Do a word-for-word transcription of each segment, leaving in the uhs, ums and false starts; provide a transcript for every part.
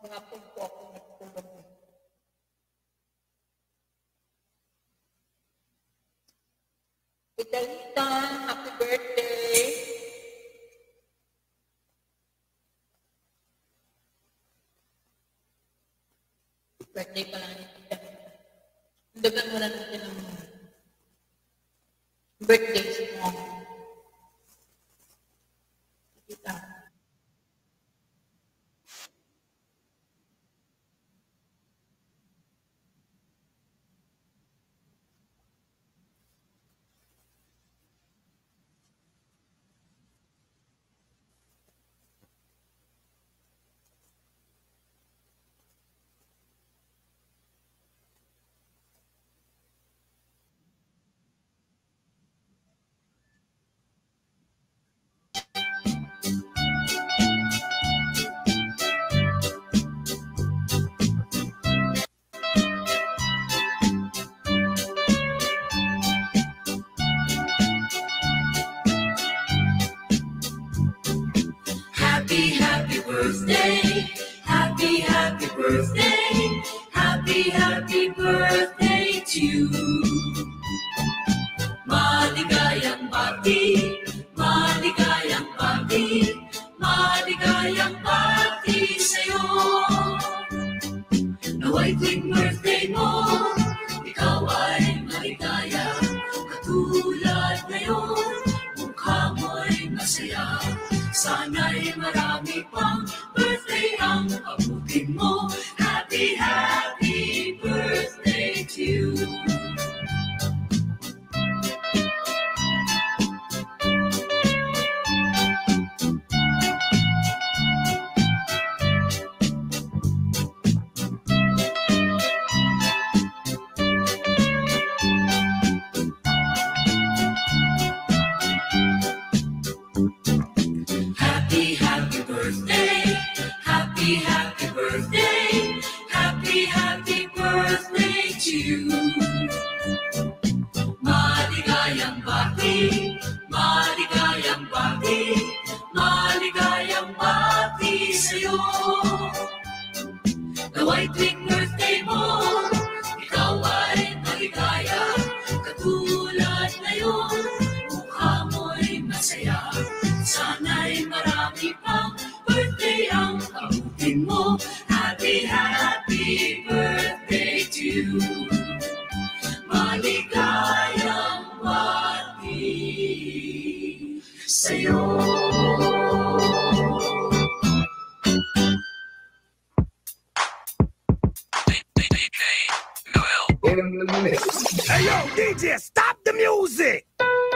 Hapon po ako nagtulog. Italita, happy birthday! Birthday pa lang ni Tita. Dagan mo na natin ang birthday mo. Tita. Happy, happy birthday. Happy, happy birthday. Happy, happy birthday to you. Maligayang bati, maligayang bati, maligayang bati sa'yo. Nawa'y tuwing birthday mo, ikaw ay maligaya. Katulad ngayon, mukha mo'y masaya. Sana'y marami pang birthday ang abutin mo. Happy, happy birthday to you. Happy, happy birthday. Happy, happy birthday. Happy, happy birthday to you. Maligayang bati, maligayang bati, maligayang bati sa'yo. Nawa'y tuwing birthday mo, ikaw ay maligaya. Katulad ngayon, mukha mo'y masaya. Sana'y marami pang birthday ang abutin mo. Happy, happy birthday to you. Maligayang bati sa'yo. Hey yo, D J, stop the music!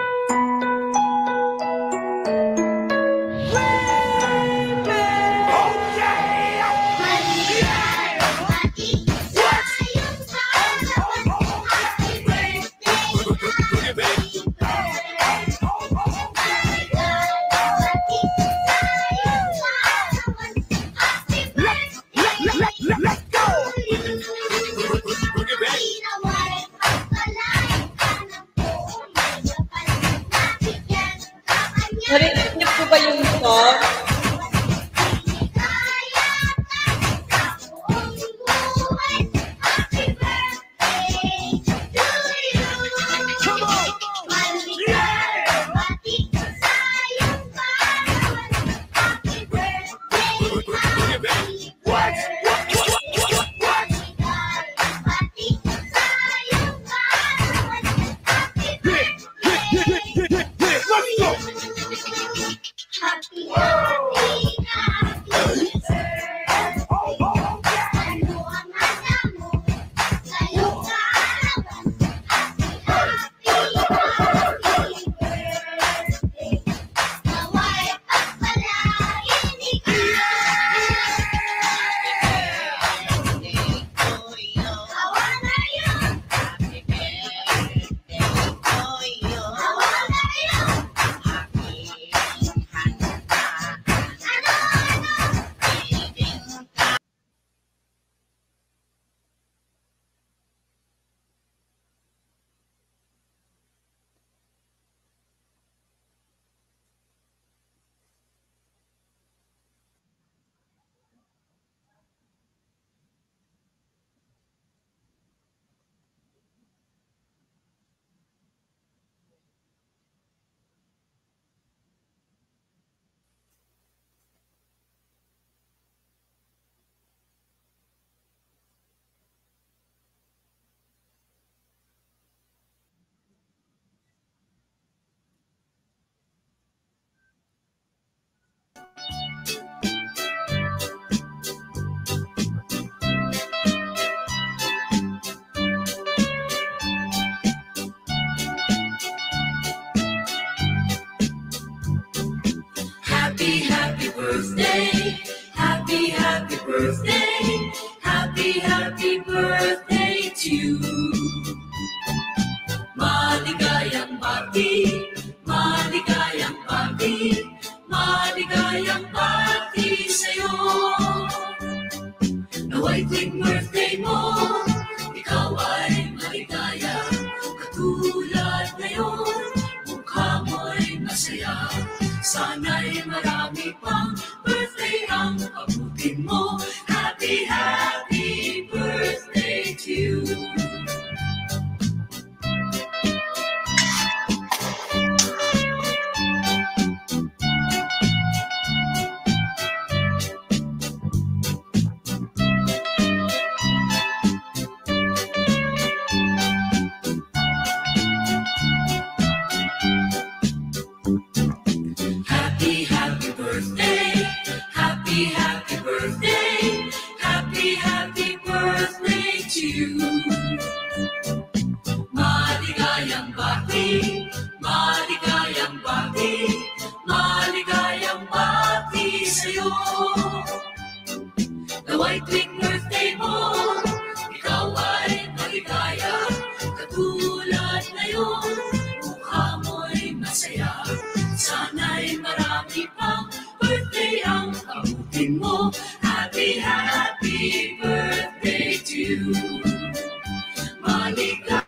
Narinig niyo po ba yung song? birthday, happy, happy birthday, happy, happy birthday to you. Maligayang bati, maligayang bati, maligayang bati sa'yo. Nawa'y tuwing birthday mo, ikaw ay maligaya. Katulad ngayon, mukha mo'y masaya. Sana'y marami pang birthday ang abutin mo. Happy, happy birthday to you. Happy, happy birthday, happy, happy birthday, happy, happy birthday to you. Maligayang bati, maligayang bati, maligayang bati sa'yo. Nawa'y tuwing birthday mo, ikaw ay maligaya. Katulad ngayon, mukha mo'y masaya. Sana'y marami pang birthday ang abutin mo. Happy, happy birthday to you. Maligayang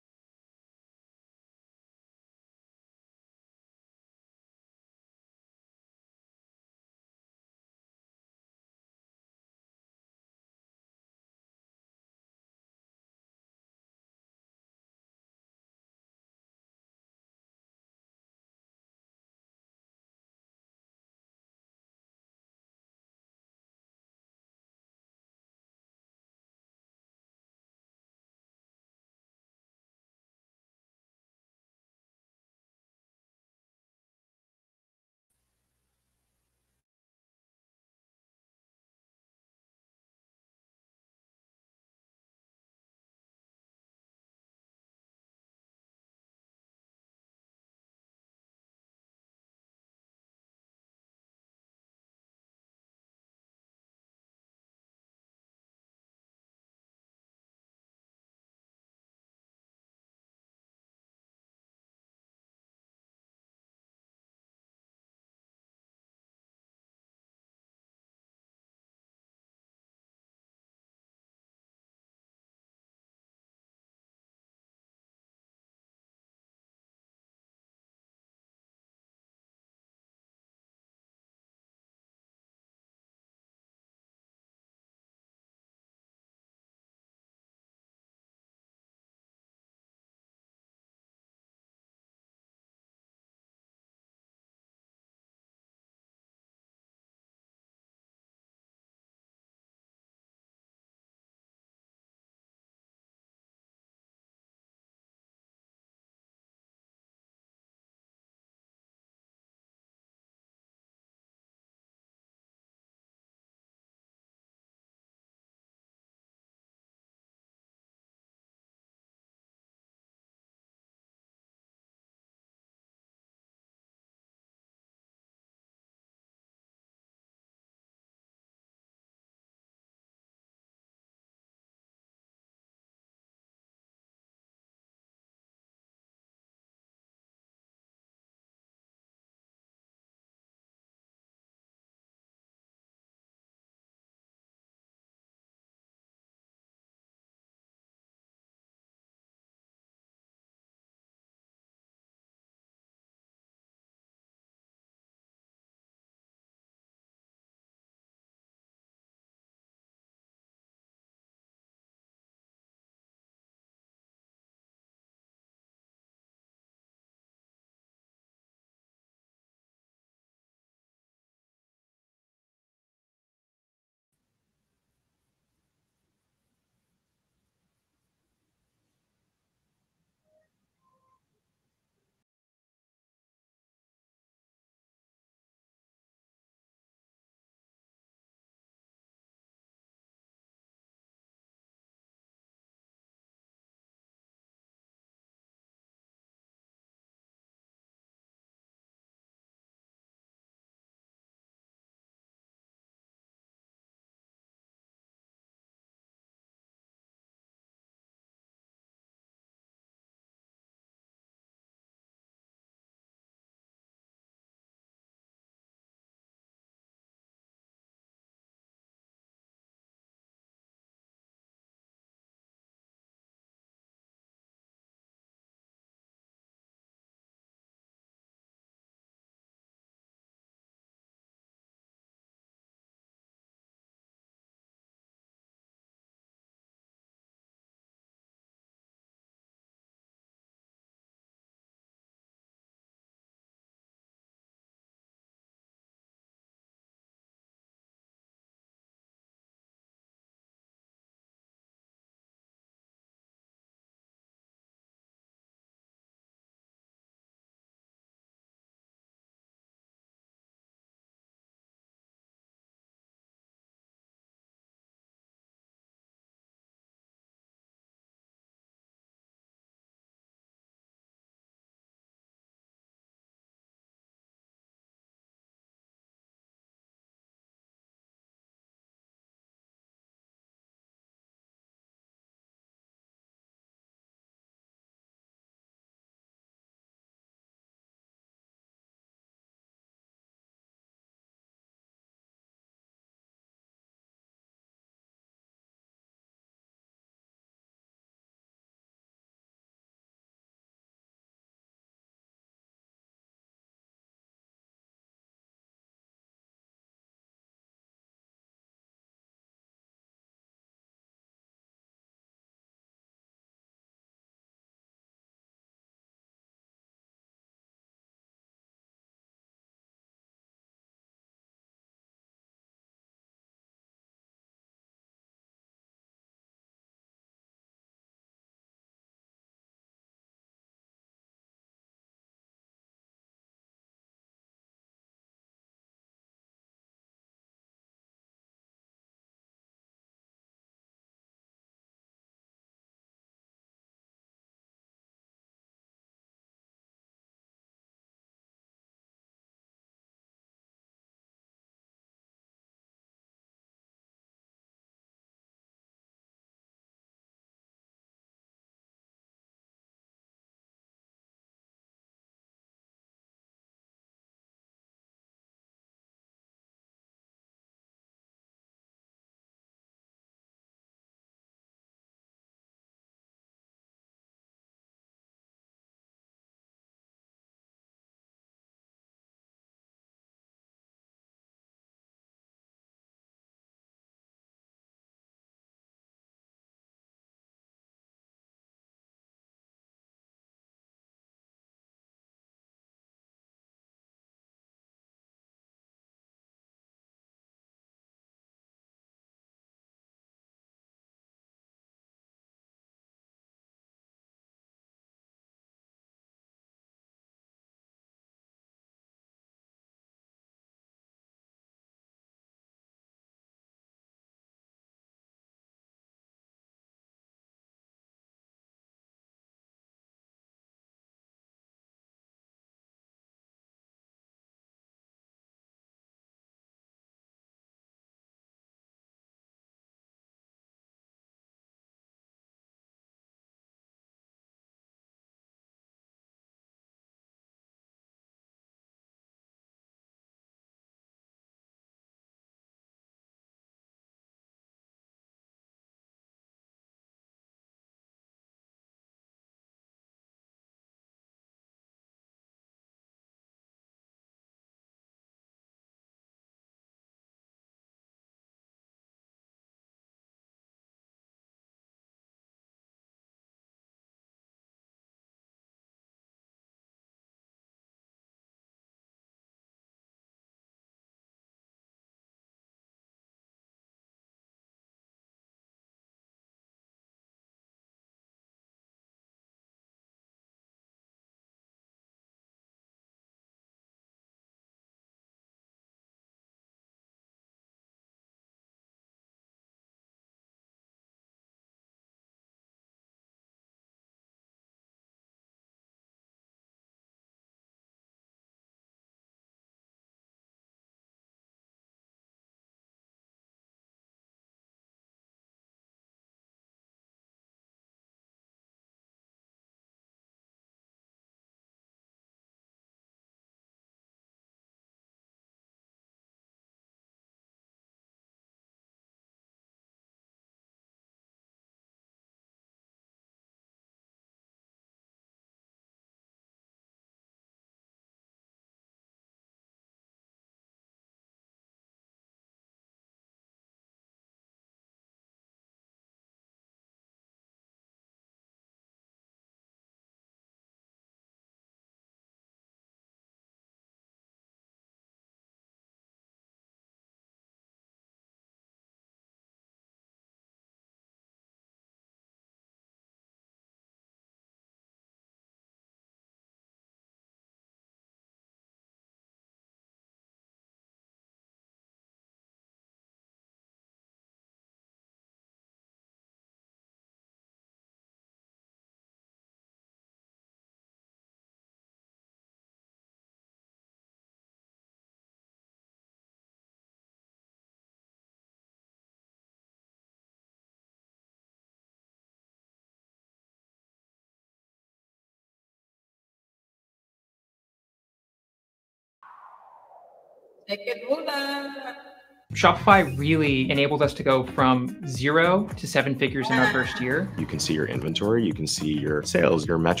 Second muna. Shopify really enabled us to go from zero to seven figures in our first year. You can see your inventory, you can see your sales, your metrics.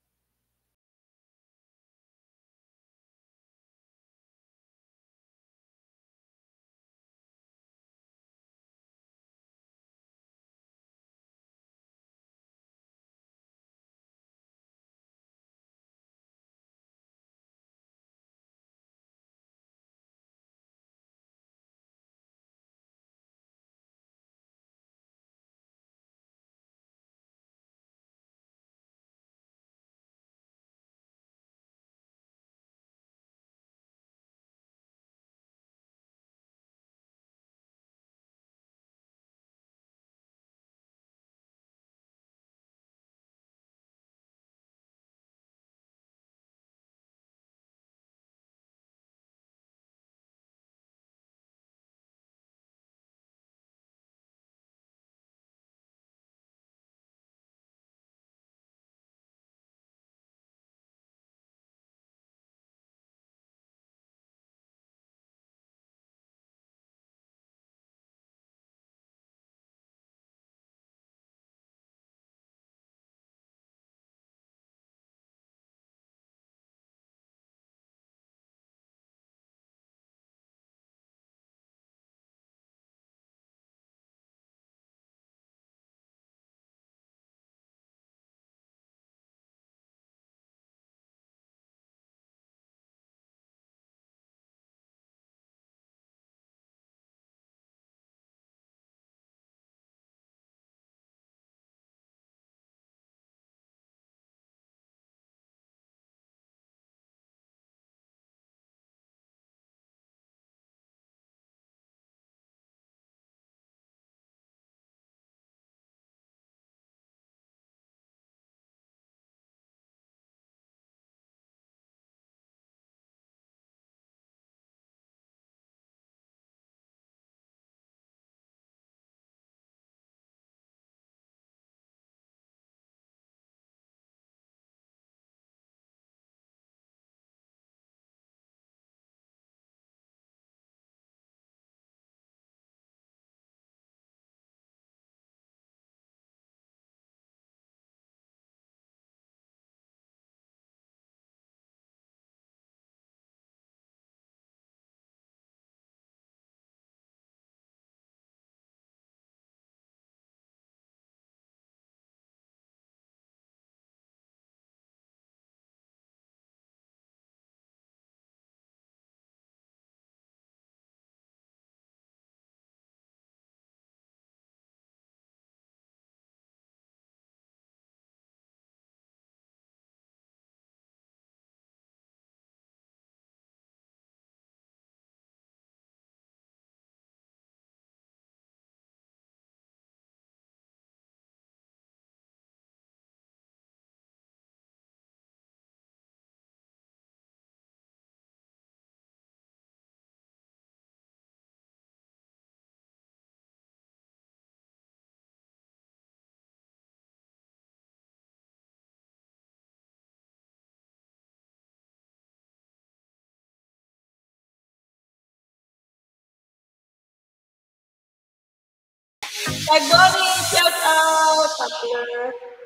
Kay Bonnie, shout out! Tapler,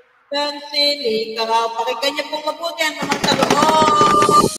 Pencil, ikaw. Pakinggan niyo pong mabuti ang tamang talong.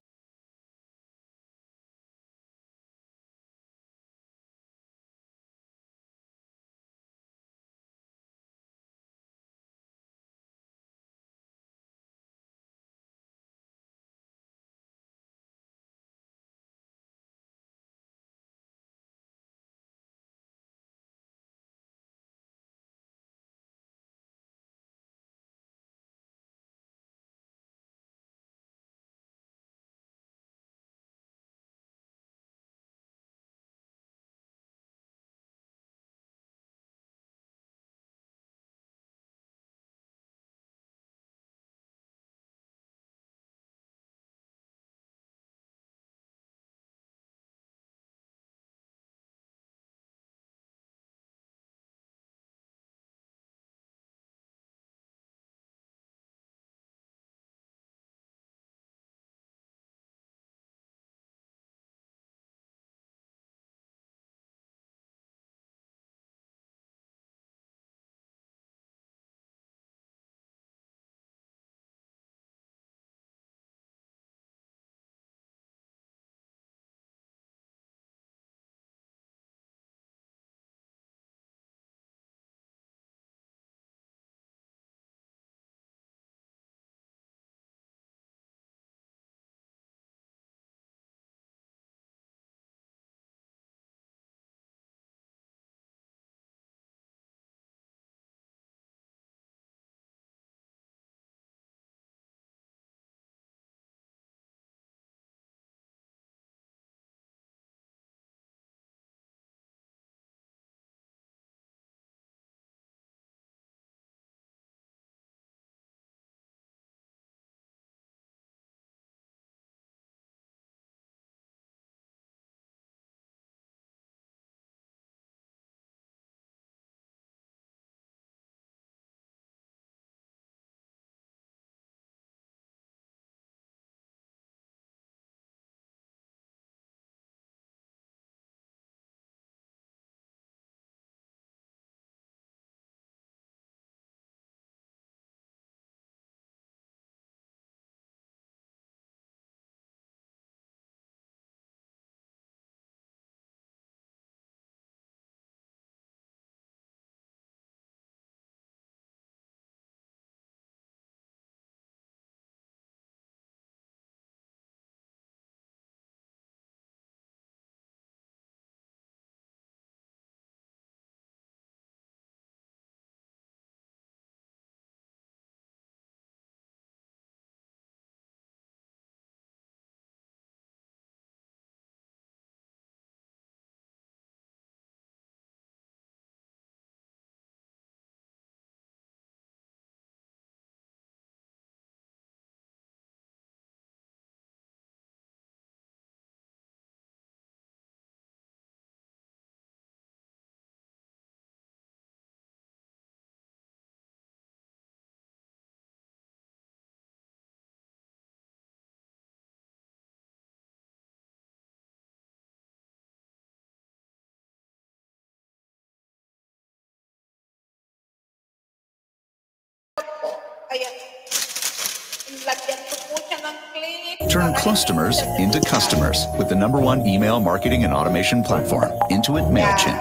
lagyan ko po siya ng clip. Turn customers into customers with the number one email marketing and automation platform, Intuit MailChimp.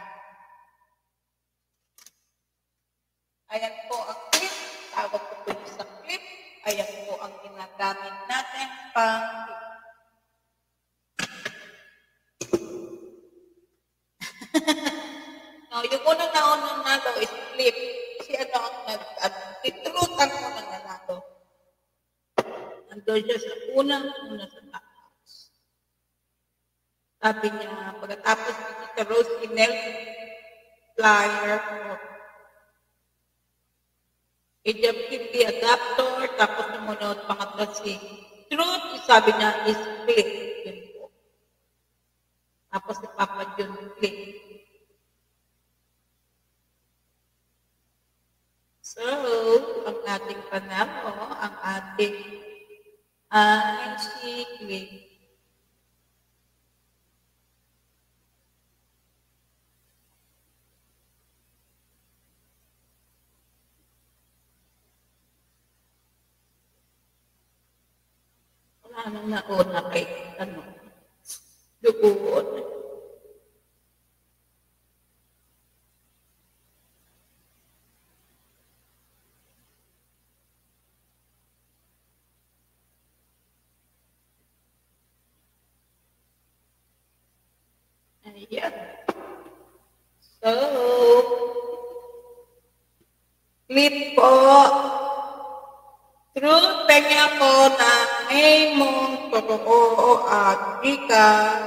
Ayan po ang clip. Tawag ko po yung sa clip. Ayan po ang ginagamit natin pang no, yung unang naunang nalo is clip. Kasi ano ang nag-titrutan ko ng nanalo. Nandun siya sa unang una sa taas. Sabi niya, pagkatapos ni Tita Rose email flyer mo. I-keep the adapter, tapos sumunod pangatlo si truth, sabi niya is click. Yun po. Tapos si Papa John click. So, ang ating panalo, ang ating uh, si click. Wala nang nauna kay, ano, doon. Ayan. So, clip po. Truth, penya po ng Aimon, totoo at Gcash.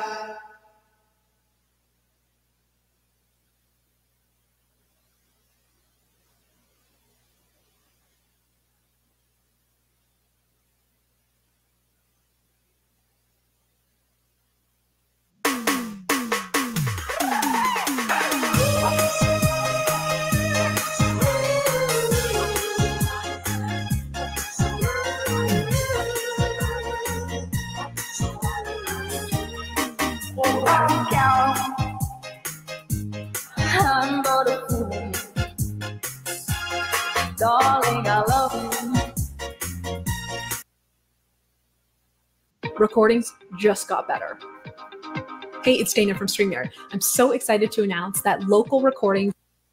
I'm but a fool. Darling, I love you. Recordings just got better. Hey, it's Dana from StreamYard. I'm so excited to announce that local recording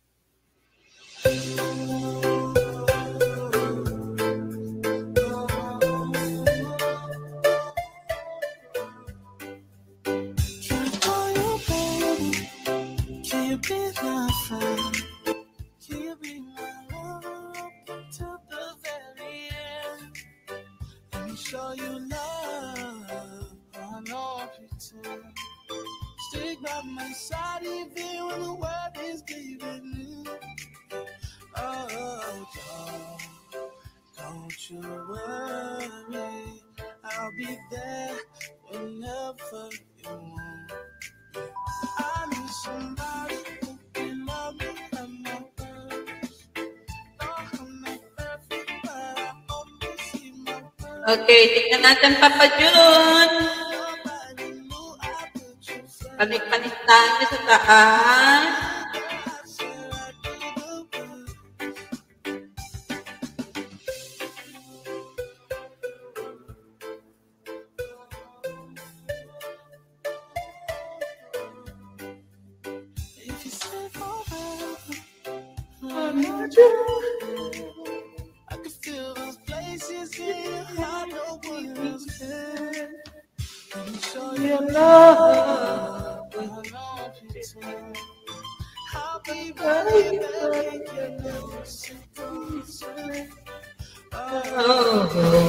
show you love, I know I pretend. Stick by my side even when the world is giving you. Oh, don't, don't you worry, I'll be there whenever you want. I need somebody who can love me and my words. No, I'm not perfect, but I only see my words. Okay, tingnan natin Papa Jun. Panik-panistahan niya sa taas. I can feel those places in your heart, no one else can. Let me show you love, I know pretend. I'll be right there, you never see the Oh,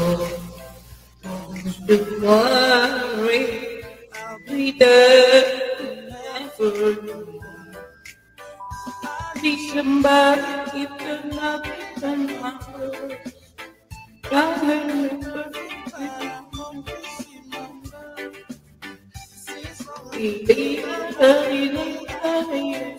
don't worry, I'll be there whenever you want. Be somebody if you're not in my world. God remember Baby, I know I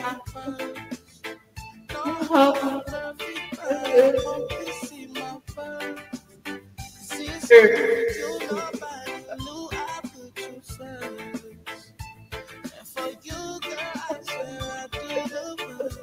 my purse. Don't have a perfect bird. Hope you see my purse. See, it's you, nobody knew I put you first. And for you, girl, I swear I do the worst.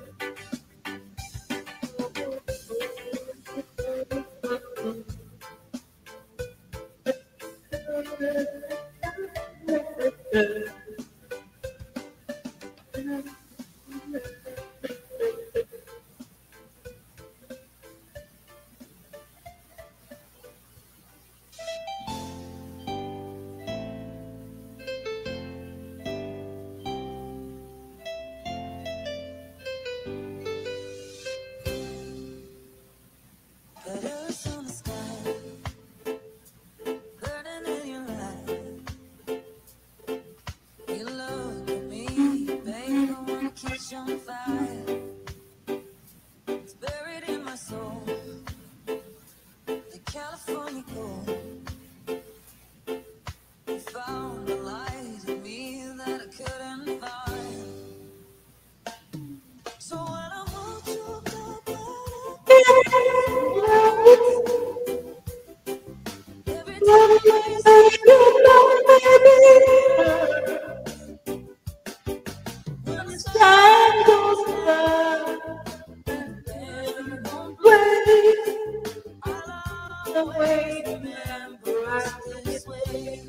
Letters on the sky, burning in your eyes. You look at me, babe, I wanna catch on fire. It's buried in my soul, the California gold. You found a light in me that I couldn't find. So when I hold you back, every time you say goodbye, baby, when the sun goes down and then won't wait, I'll always remember us this way.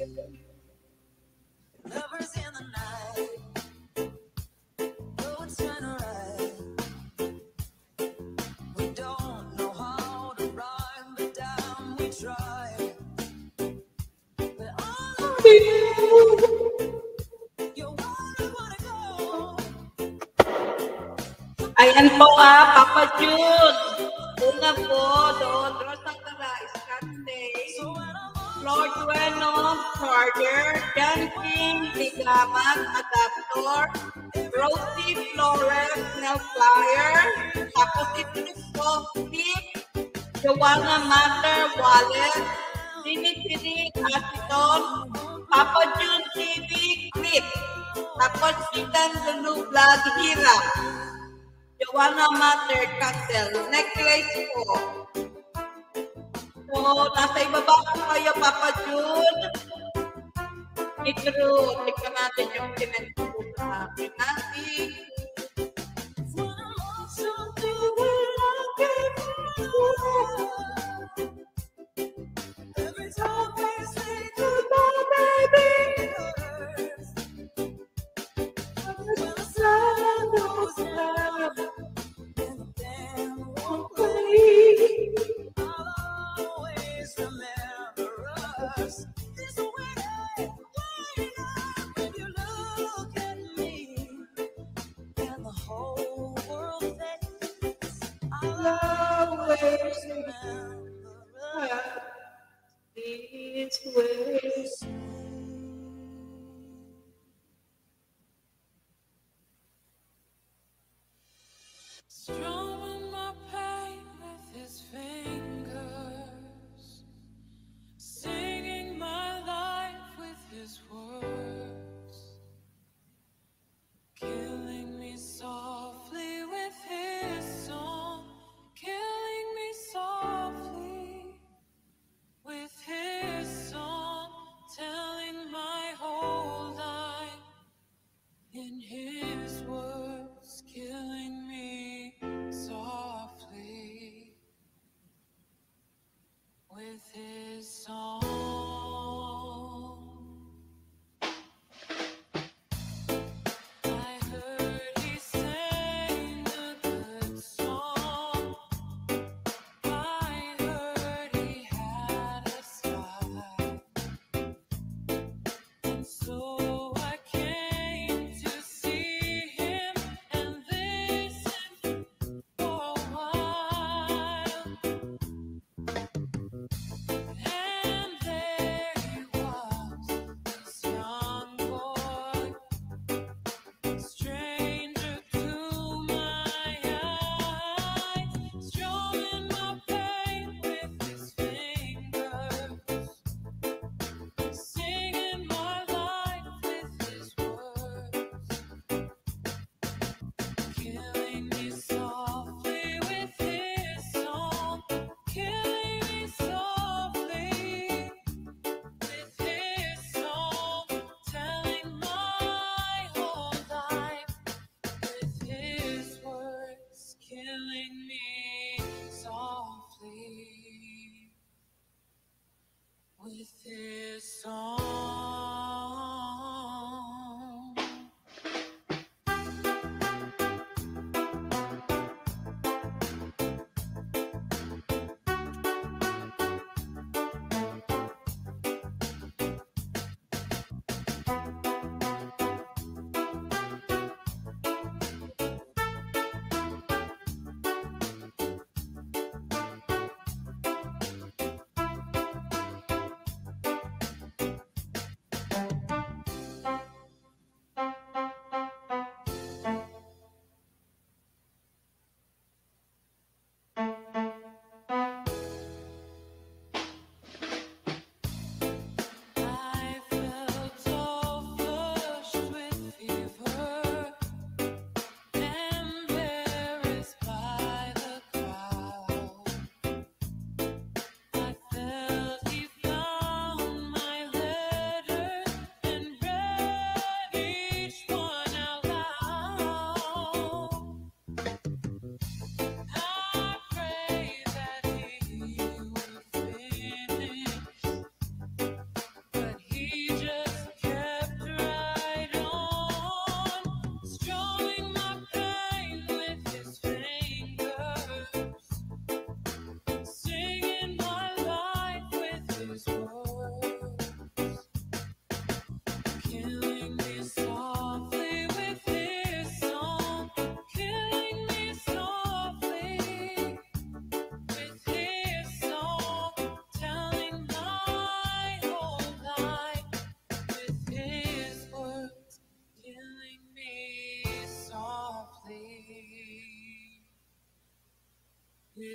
Lovers in the night, though it's kinda right. We don't know how to rhyme, but damn, we try. But all of you, you're where I wanna go. Ayan po ah, Papa June. Una po, doon, Rosangara, Scottsdale, So when I'm on Lord Bueno, Charger, John King, Ligaman, Adaptor, Rosie Flores, Nail Flyer, tapos ito po, Clip, Joanna Matter, Wallet, Dimitri, Aceton, Papa June T V, Clip, tapos Sitan Lulu Vlog, Hira, Joanna Matter, Castle, Necklace po. So, nasa ibaba po kayo, Papa June. I-true, tignan natin yung pinag-true sa akin natin. when I'm on something that I can't do. Every time we say goodbye, baby, it hurts. When the sun goes down and the band won't play, I'll always remember us this way. When you look at me and the whole world fades, I'll always remember us this way. Strumming my pain with his fingers, singing my life with his words, killing me softly with his song, killing me softly with his song. Tell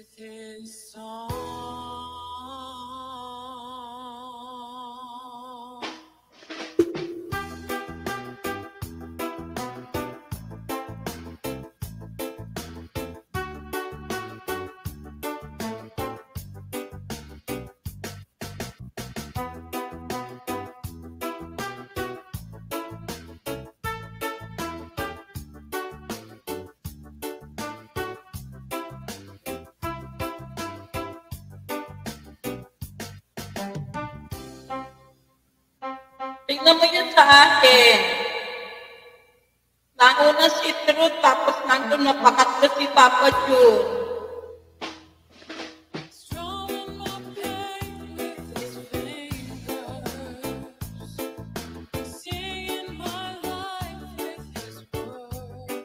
with his song. Tingnan mo yan sa akin. Nauna si Truth, tapos nandun na pakatlo si Papa June. Strumming my pain with his fingers, singing my life with his words.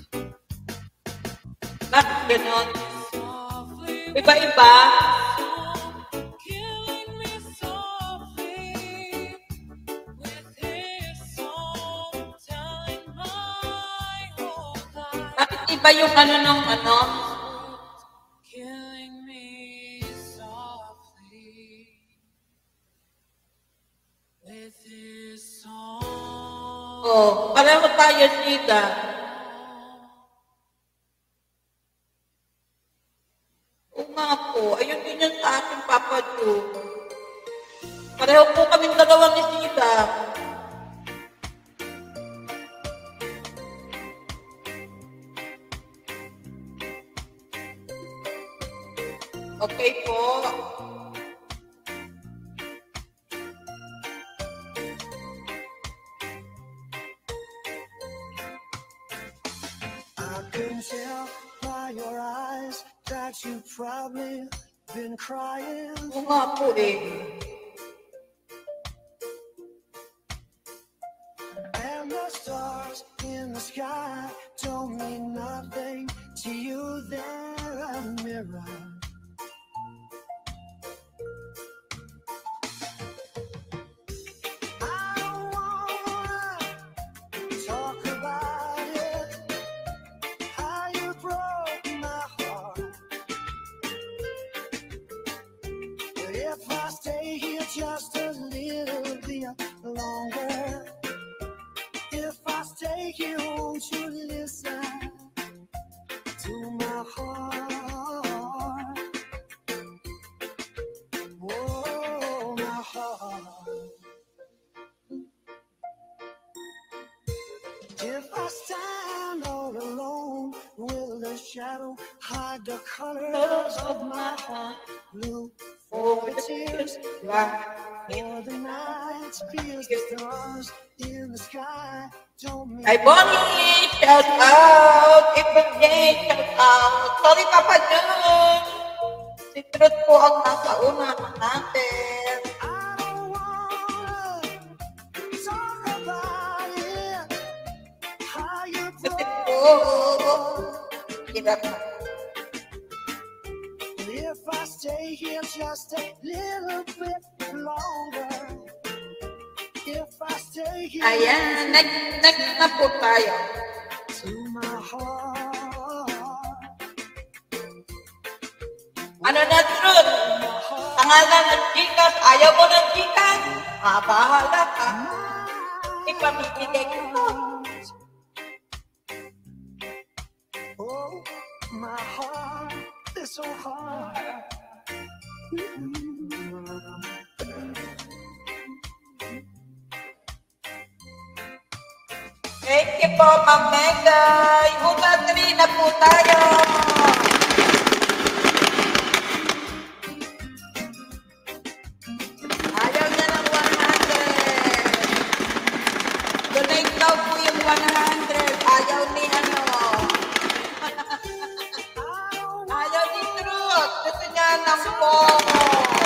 Bakit ganon? Softly Iba-iba. killing me softly with his song, telling my whole life. Bakit iba yung ano ng ano? Killing me softly with his song. Oh, pareho tayo, Sida. Oo nga po. Ayun din yan sa akin, Papa June. Pareho po kaming dalawa ni Sida. Okay po. I can tell by your eyes that you've probably been crying. Oo nga po eh. And the stars in the sky don't mean nothing to you. They're a mirror. I don't wanna talk about it, how you broke my heart. But if I stay here just a little bit longer, if I stay here, won't you listen to my heart? Whoa, my heart. If I stand all alone, will the shadow hide the colors of my heart? Blue for the tears, black for the night, feels the stars in the sky. Don't mean Ay, Bonnie! Shout out! April Jane! Shout out! Sorry, Papa June! Si Truth po ang nasa una natin. I don't wanna talk about it, how you Kasi broke po, my heart. hirap na. If I stay here just a little bit longer, if I stay here Ayan, next, next na po tayo. to my heart, Ano na, Truth? Pangalan ng Gcash, ayaw mo ng Gcash? Ah, bahala ka. Ipamibigay ko to. oh, my heart is so hard. Thank you po, Ma'am Megay. Una three na po tayo. Ayaw niya ng one hundred. Donate daw po yung one hundred. Ayaw ni ano. Ayaw ni Truth. Gusto niya ng Pogo.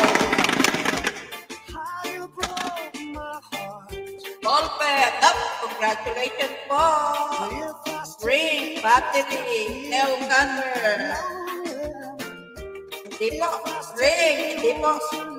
How you broke my heart. Ballpen. Up. Congratulations po. If I stay Ring, battery, nail cutter. Hindi po. Ring, hindi po.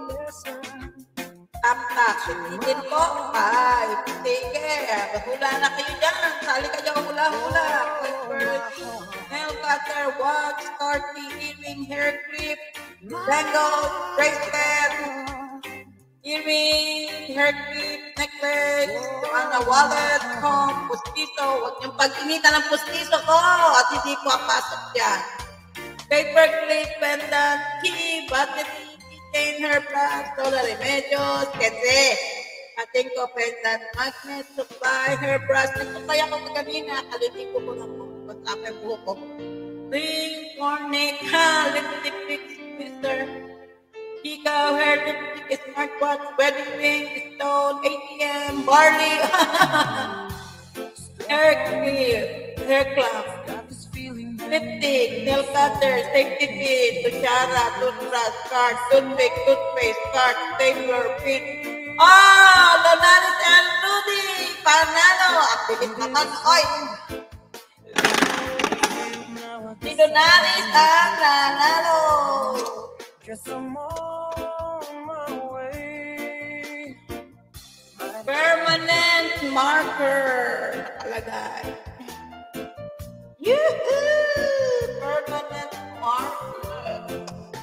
Tap-tap. Hindi din po. Five. Sige. Hula na kayo dyan. Sali kayo hula-hula. Clippers, nail cutter, wax, starting in wedding, hair clip, bangle, bracelet, earring, hair clip, necklace, ano, wallet, comb, pustiso. Huwag niyong pag-inita ng pustiso ko at hindi po papasok yan. Paper clip, pendant, key, battery, keychain, hair brush, solar remedios, kasi ating ko pendant, magnet, supply, hair brush. Nagsupply ako kanina, kalitin ko po na po. Basta yung buho ko. Ring, cornet, ha, lipstick, fix, twister, Ikaw, hair lipstick, smartwatch, wedding ring, stone, A T M, barley, hair clip, hair clamp, lipstick, nail cutter, safety pin, kutsara, toothbrush, card, toothpick, toothpaste, card, stapler, pin. Oh, Lonalis and Rudy, panalo, ang bilis naman, oy. Si Lonalis ang nanalo. Guess I'm on my way. Permanent marker nakalagay. Yoo-hoo! Permanent marker.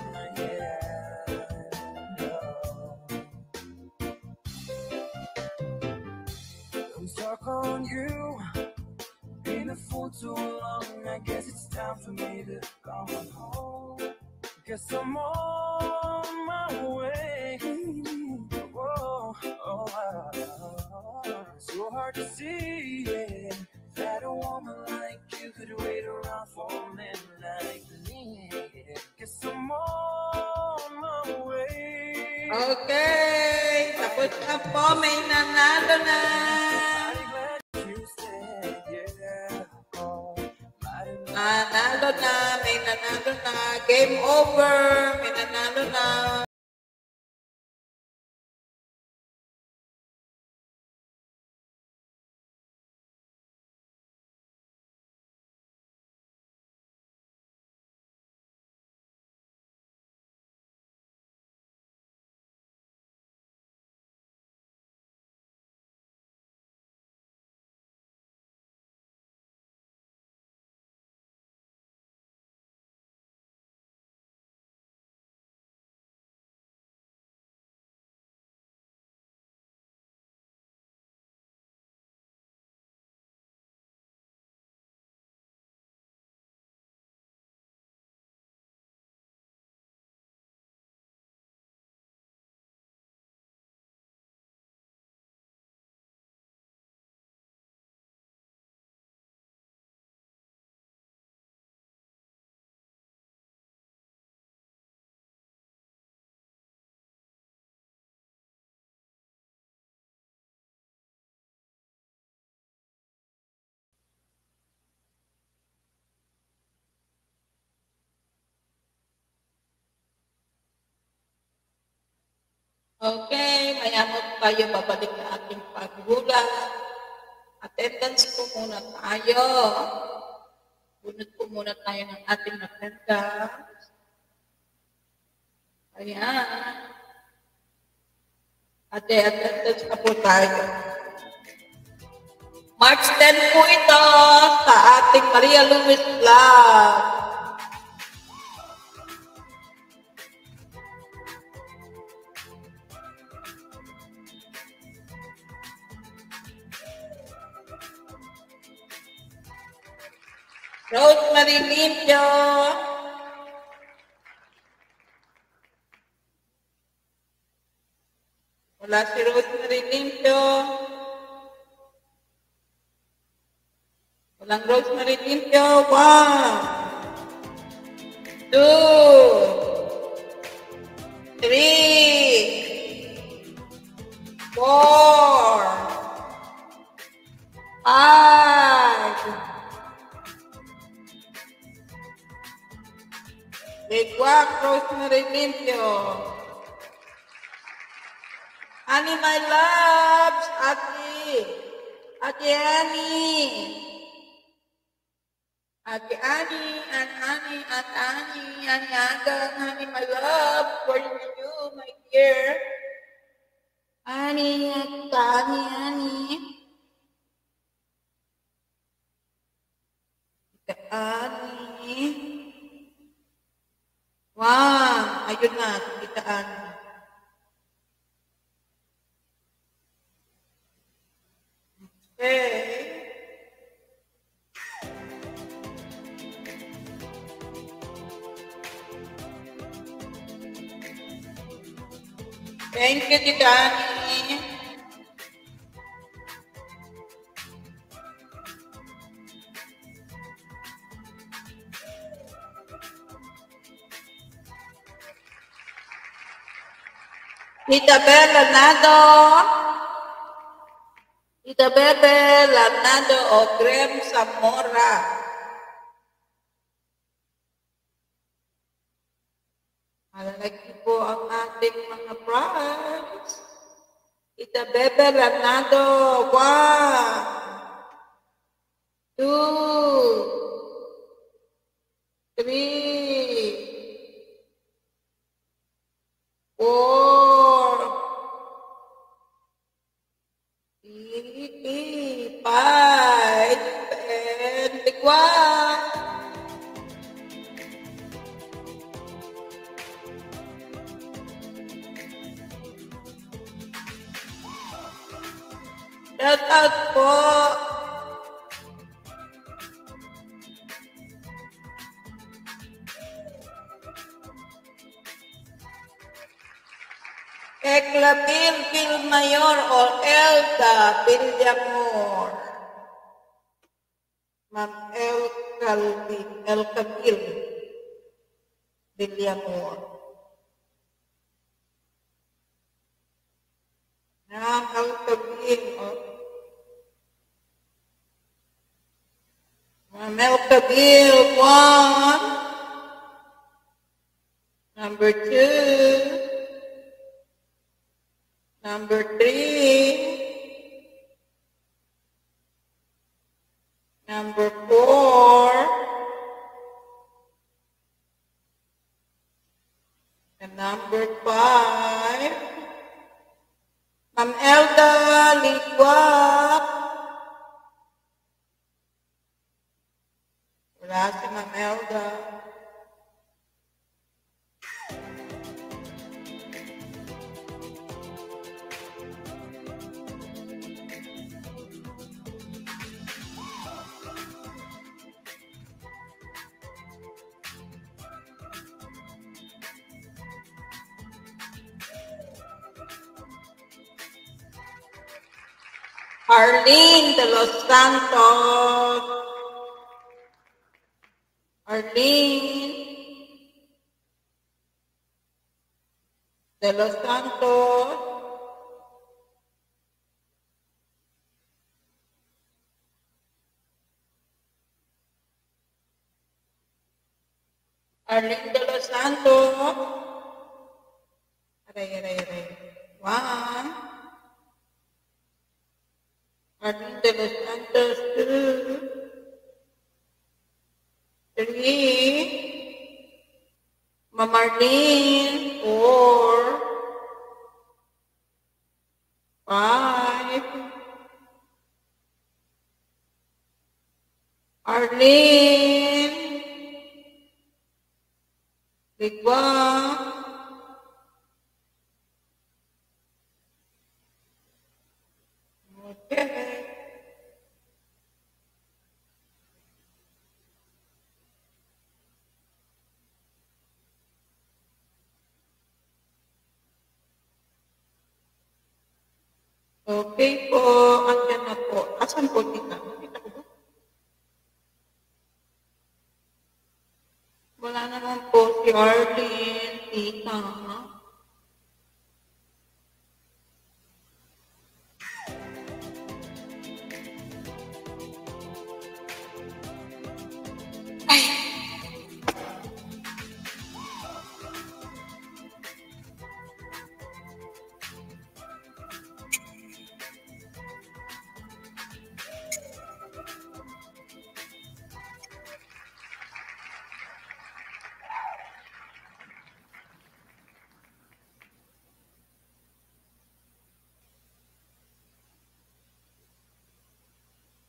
I'm stuck on you. Been a fool too long. I guess it's time for me to go home. Guess I'm on my way. Whoa, oh, oh, so hard to see yeah, that a woman like you could wait around for a man like me. Guess I'm on my way. Okay, tapos na po, may nanalo na. Nanalo na, may nanalo na. Game over, may nanalo na. Okay, maya mo tayo babalik sa ating paghula. Attendance po muna tayo. Bunot po muna tayo ng ating attendance. Ayan. Ate, attendance na po tayo. March tenth po ito sa ating Maria Luis Vlog. Rosemary Limpio. Wala si Rosemary Limpio. Walang Rosemary Limpio. One. Two. Three. Four. Five. Legua Rosemary Limpio. Annie, my loves, Ate. Ate Annie. Ate Annie, and Annie, and Annie, Annie Agan, Annie, my love, where are you, my dear? Annie, Annie, Annie. Ate Annie. Wow, ayun na, kitaan. Okay. Thank you, Tita Annie. Tita Bel Lanado. Tita Bebe Lanado o Grem Zamora. Malalaki po ang ating mga prize. Tita Bebe Lanado, one, two, three, four, five, and one. Shout out po. Ekla Bill Vilmayor o Elda Villamor. Ma'am Elka Elka Bill Villamor. Ma'am Elka Bill o Ma'am Elka Bill, one. Number two. Number three. Number four. And number five. Ma'am Elda Ligwak. Wala si Ma'am Elda. Arlene de los Santos. Arlene de los Santos. Arlene de los Santos. Aray, aray, aray. One. Arlene de los Santos, two, three, Ma'am Arlene, four, five, Arlene, big one, okay. Okay po, andyan na po. Asan po kita? Kita ko ba? Wala naman po si Arlene, tita.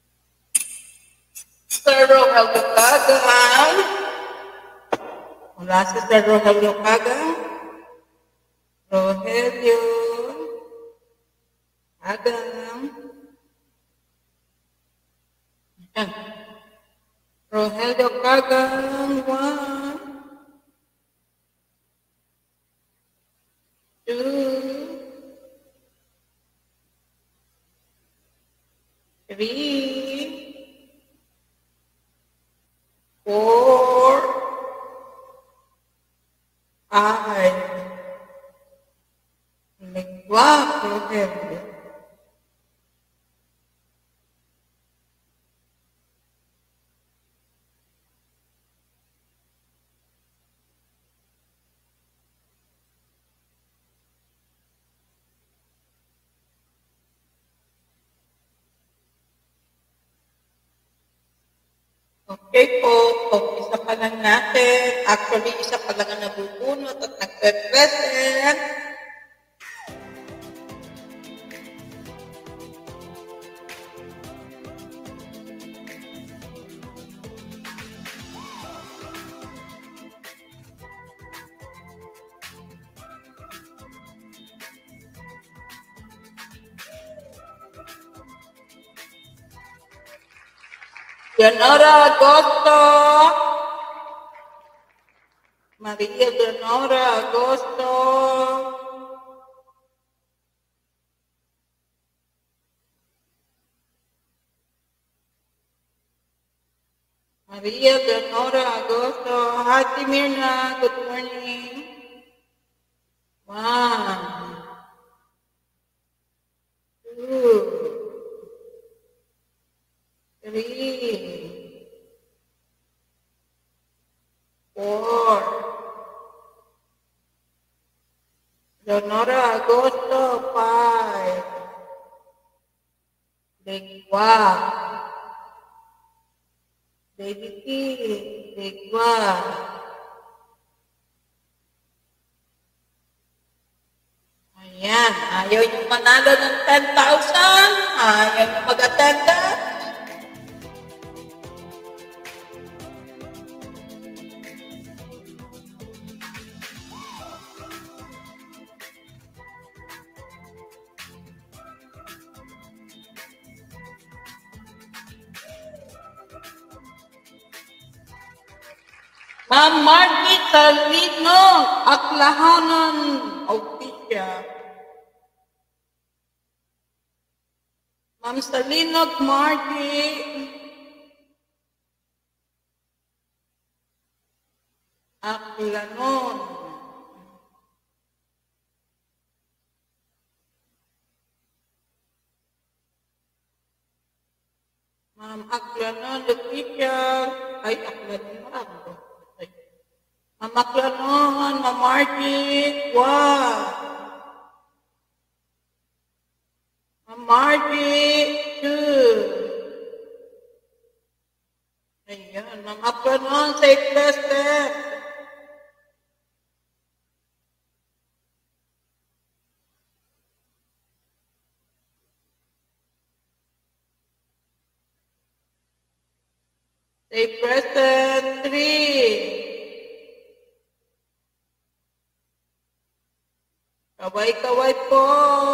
Sir Romel Gagahan. Mula sa Sir Rogelio Kagang. Rogelio Kagang. Ayan. Rogelio Kagang. One. Two. Three. Four. Five. Wow, Rogelio. Okay po, kung isa pa lang natin, actually isa pa lang ang nabubunot at nagpe-present. Leonora Agosto. Maria Leonora Agosto. Maria Leonora Agosto. Hati Mirna, good morning. One. Two. Three, four, Leonora Agosto, five, Legua, Baby T, Legua, ayan, ayaw yung manalo ng ten thousand, ayaw yung mag-attenda. Ma'am Margie Talino, Aklahanan, Official. Ma'am Salinog Margie. Aklanon. Ma'am Aklanon, Official. Ay, Aklanon. Mama Clanon, Mama Margie, wow. Mama Margie, two. Ayan, Mama Clanon, safe step. Safe present, three. Kaway-kaway po.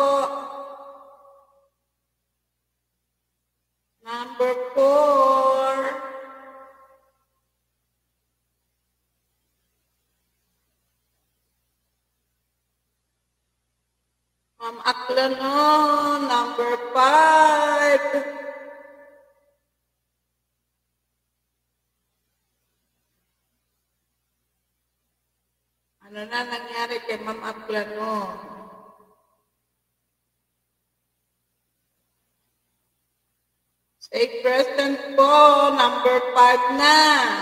Number four. Ma'am Aklanon, number five. Ano na nangyari kay Ma'am Aklanon? Stay present po, number five na.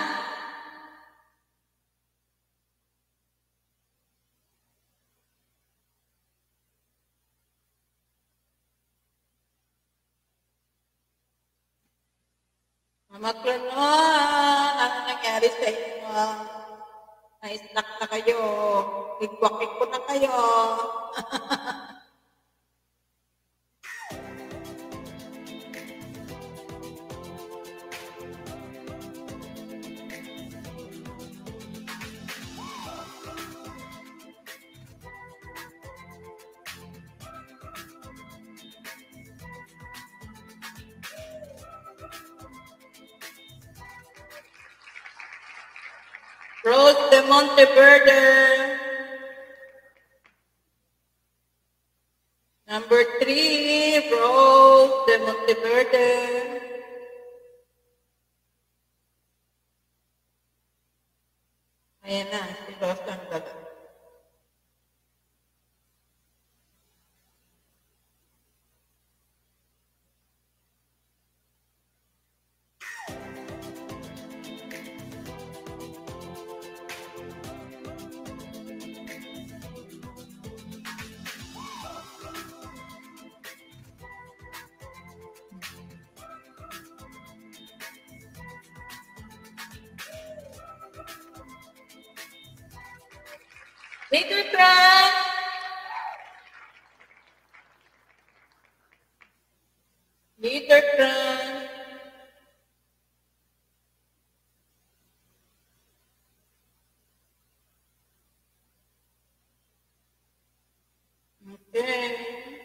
Ma'am Aklanon, ano nangyari sa inyo? Na-snack na kayo. Higwakik ko na kayo. Rose de Monteverde. Number three, Rose de Monteverde. Ayan na, si Rose ang dagat. Later, Fran. Later, Fran. Okay.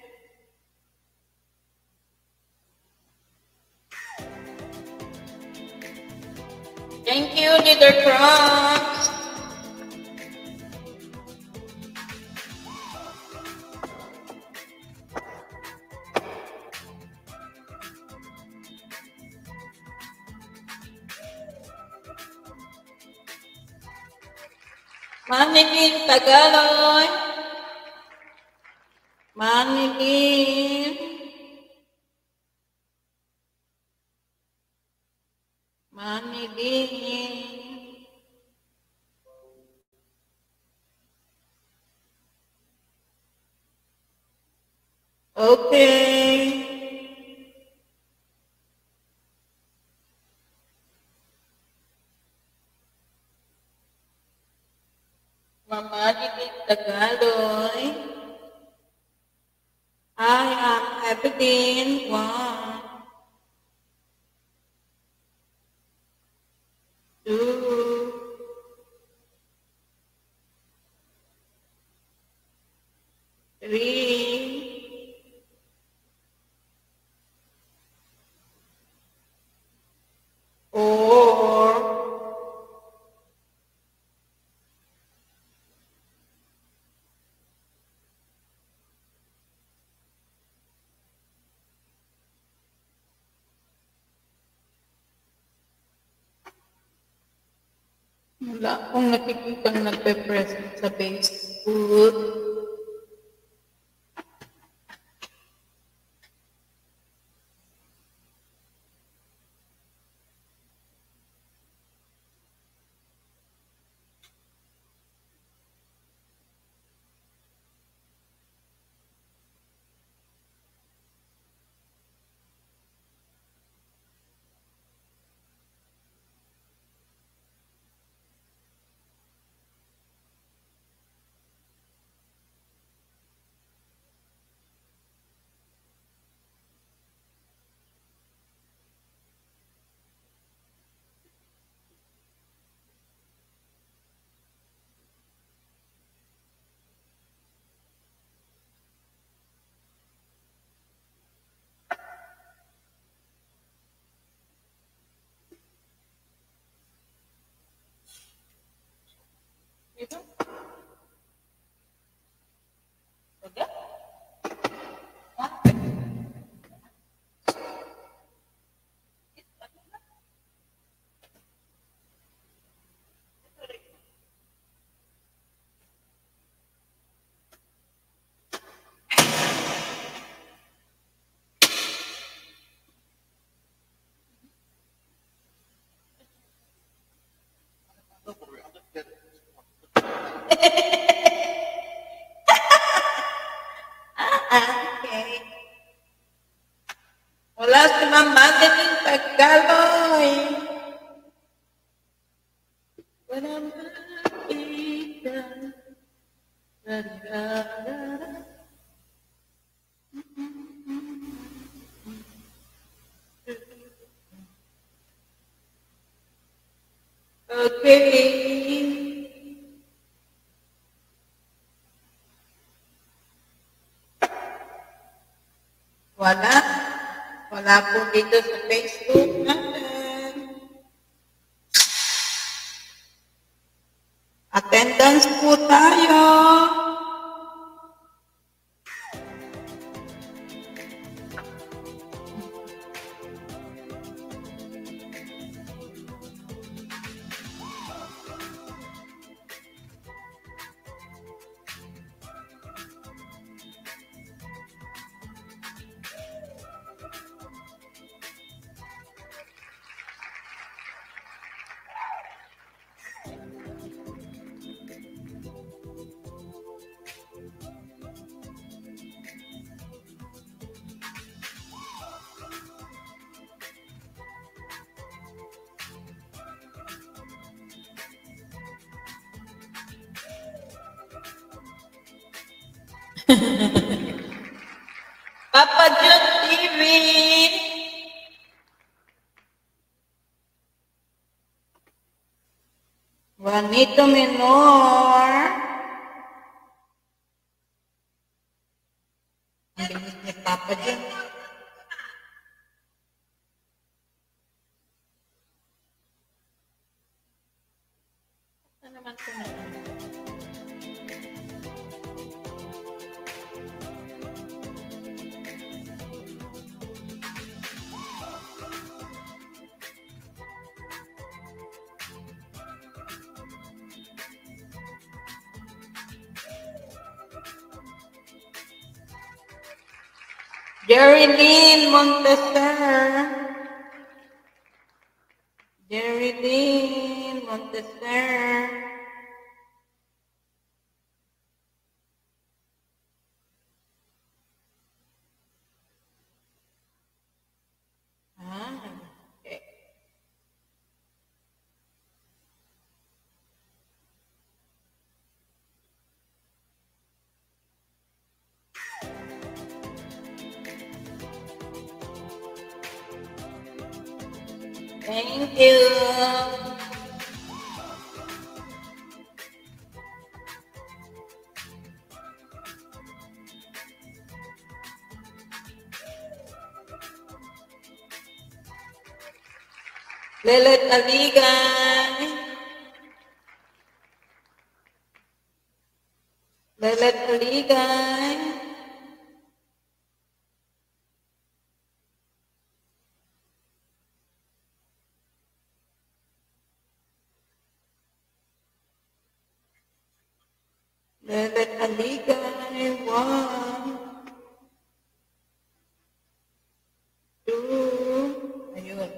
Thank you, Leader Crocs. Manilin Tagalog. Manilin. Manilin. Okay. Manilin Tagalog. I am Evelyn. One, two, three, four, wala akong nakikitang nagpe-present sa Facebook. Ito? Udah? Hah? Okay. Wala si Ma'am Madeline Tagalog. Wala makita. Okay. Wala. Wala po dito sa Facebook natin. Papa John T V. Juanito Menor. Ang bilis ni Papa John. Ano naman ito na? Jerry Lynn Monteser. Jerry Lynn Monteser. Ah, okay. Thank you. Lelet Aligay. Lelet Aligay. Lelet Aligay. One. Two. Ayun.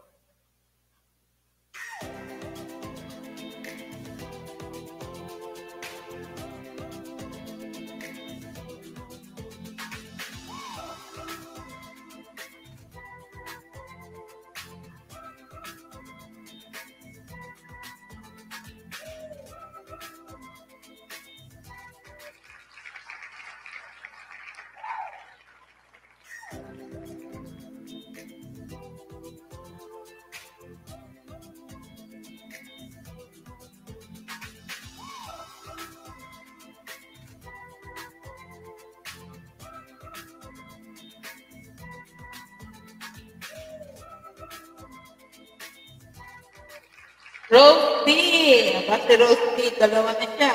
Rose Aba, si Rose B, dalawa na siya.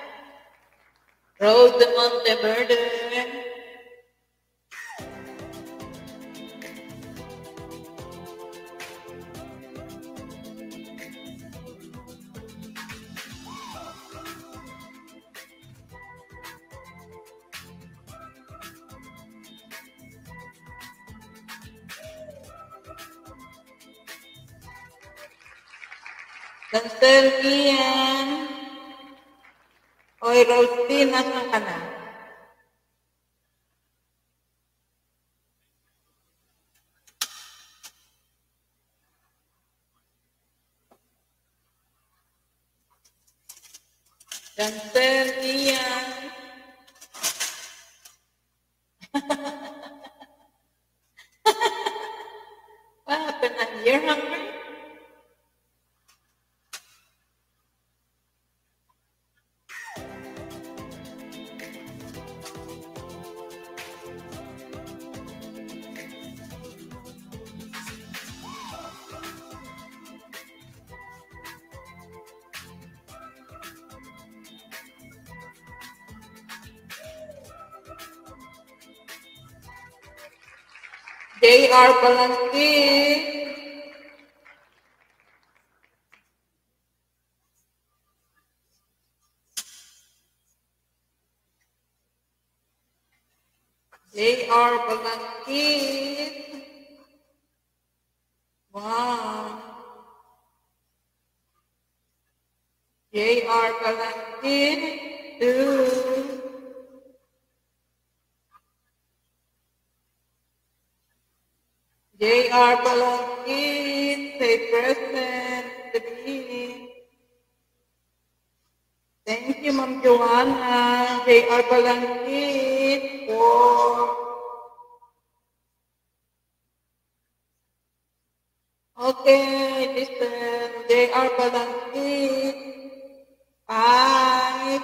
Rose de Monteverde. Dancer Ian. Oy, Rose B, nasan ka na? Dancer Ian. What happened? You're hungry? J R Balanti. J R Balanti. Wow. J R Balanti. Two. J R Balangin, say present, three. Thank you, Ma'am Joanna. J R Balangkit for... Okay, listen. J R Balangkit. Five.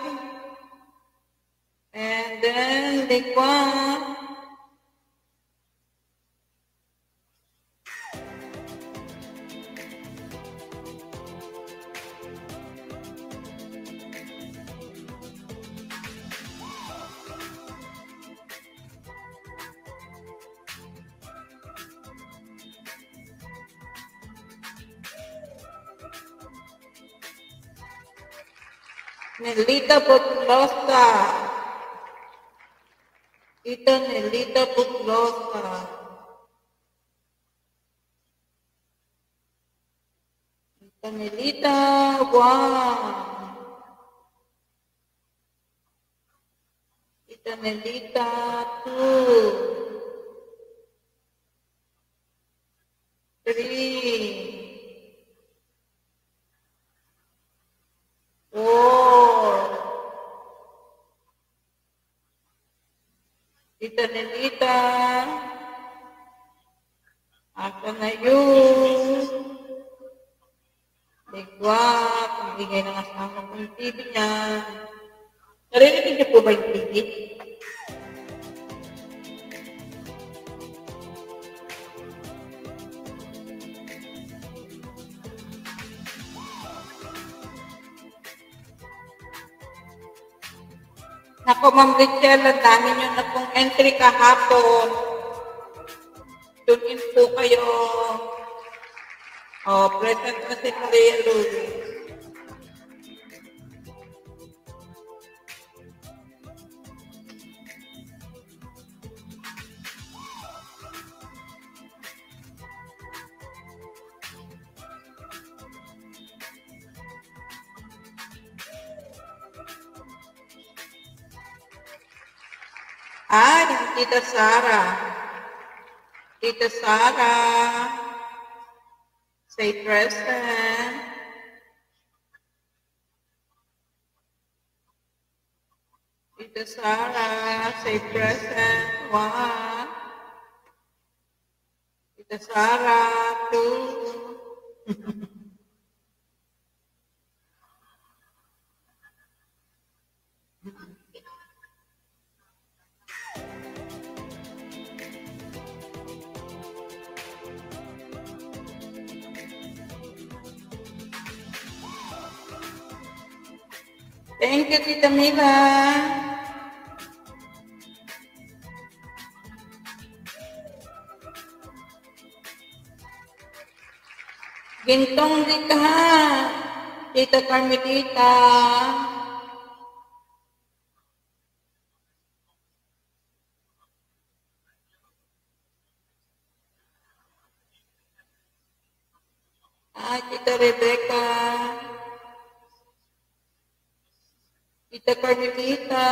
And then Likwa. Nelita Butlosa. Tita Nelita Butlosa. Tita Nelita, one. Tita Nelita, two. Three. Four. Tita Nelita, asa na yun? Ligwa, pamigay ng asawa ko yung T V niya. Narinig niyo po ba yung T V? Nako, Ma'am Richelle, ang dami nyo na pong entry kahapon. Tune in po kayo. Oh, present na si Maria Luis. Ah, yung Tita Sara. Tita Sara. Say present. Tita Sara, say present. One. Tita Sara, two. Thank you, Tita Mila. Gintong di ka, Tita Carmelita. Ah, Tita Rebecca. Tita Carmelita.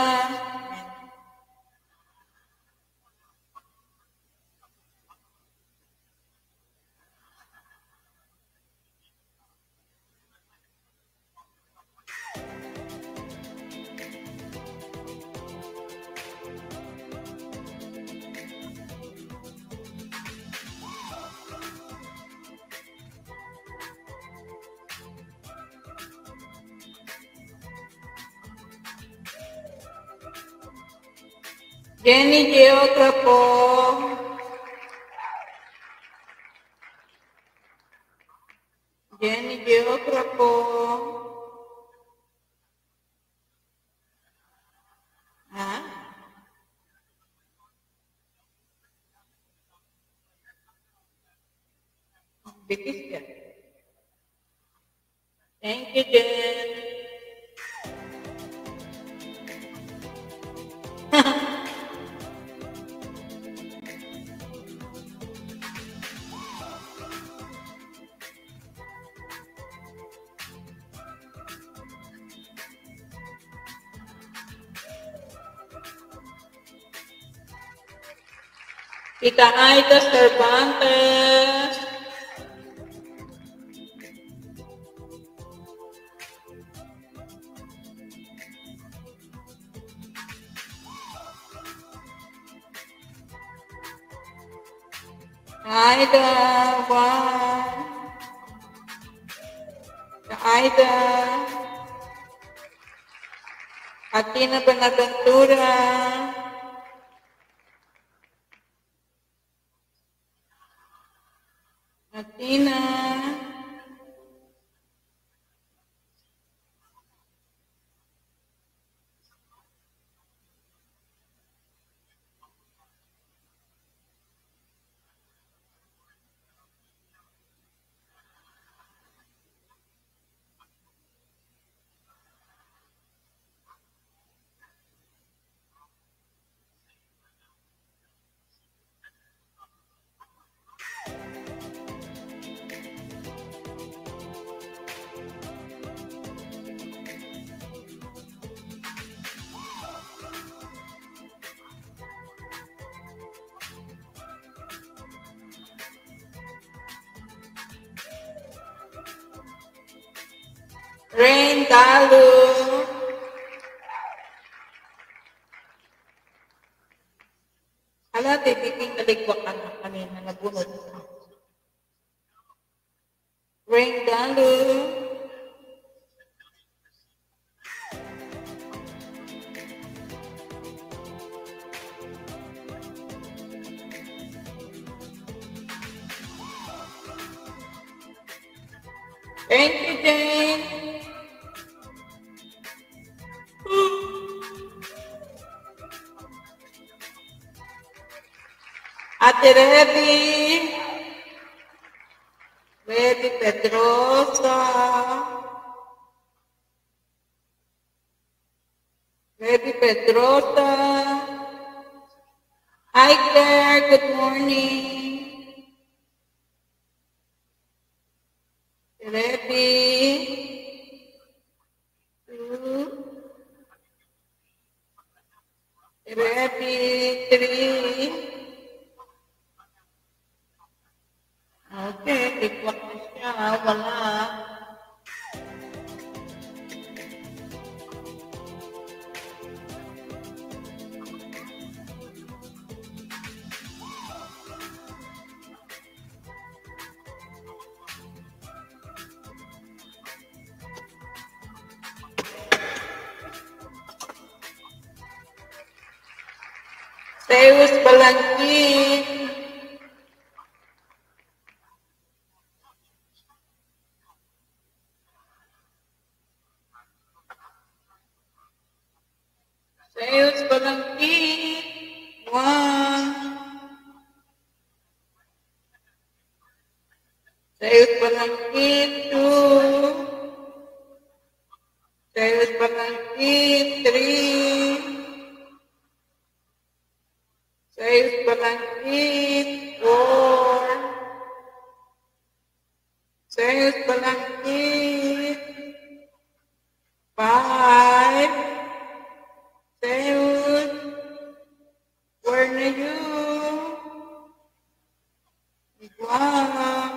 Jenny Geographo. Jenny Geographo. Ha? Bikis ka. Thank you, Jen. Tita Aida Cervantes. Aida, one. Aida. Atina Benaventura. Atina. Rain Dalu. Ala, tibiging naligwak ka na kanina, nabunod ka. Rain Dalu. Thank you, Jane. Ate Revi, Revi Pedrosa, Revi Pedrosa. Hi Claire, good morning. Revi, two, Revi, three. Okay, tikwak na siya, wala. Zeus Balangkin. Zeus Balangkin. One. Zeus Balangkin. Two. Zeus Balangkin. Three. Zeus Balangkin. Four. Zeus Balangkin. Five. Zeus, where are you? Wow.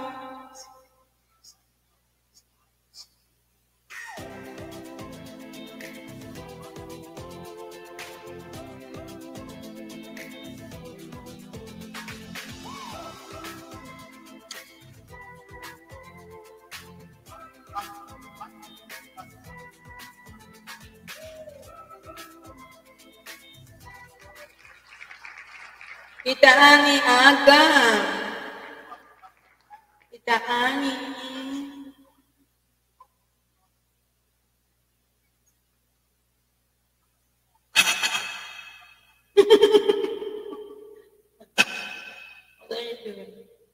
Kita Ani Agam. Kita Ani. What are you doing?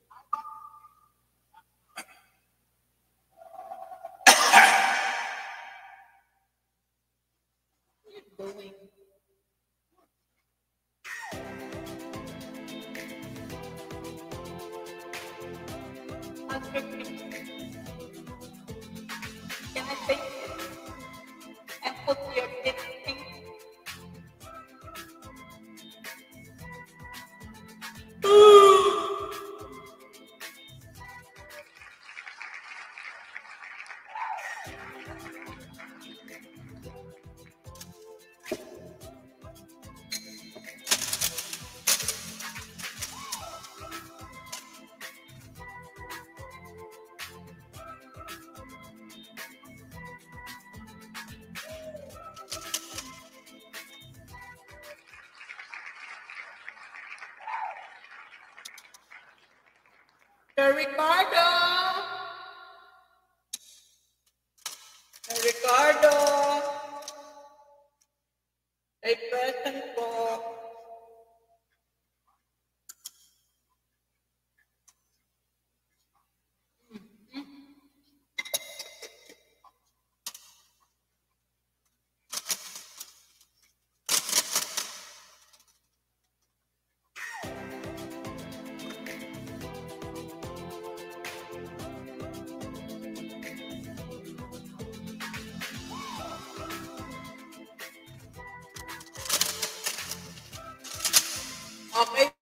What are you doing? Can I take it and put your thing? Sir Ricardo! Sir Ricardo! Ay present po. Okay.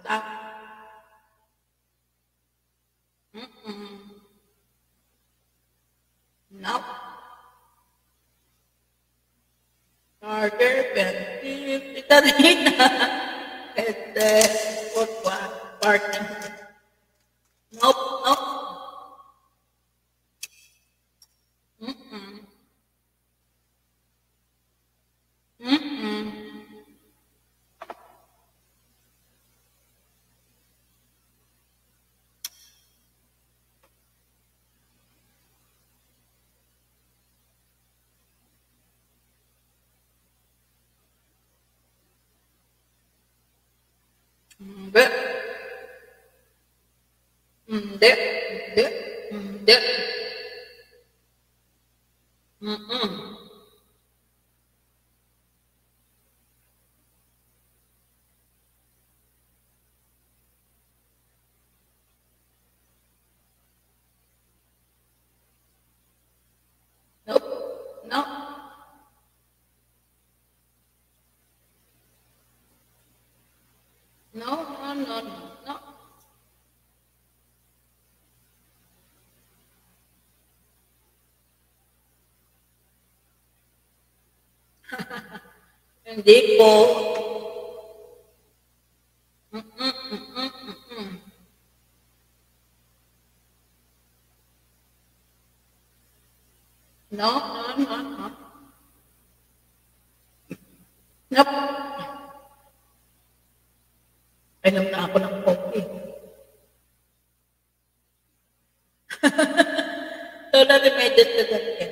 stop. Mm-mm. No. Charger, pencil, Itarina. Este, what, what, parking. Nope, nope. Mm-mm. Mm-mm. Hindi. Hindi. Hindi. Hindi. Mm-mm. Nope. No. No, no, no, no, no. Hindi po. Mm-mm, mm-mm, mm-mm. No, no, no, no. Nope. Inom na ako ng coffee. So, na remedios to that yet.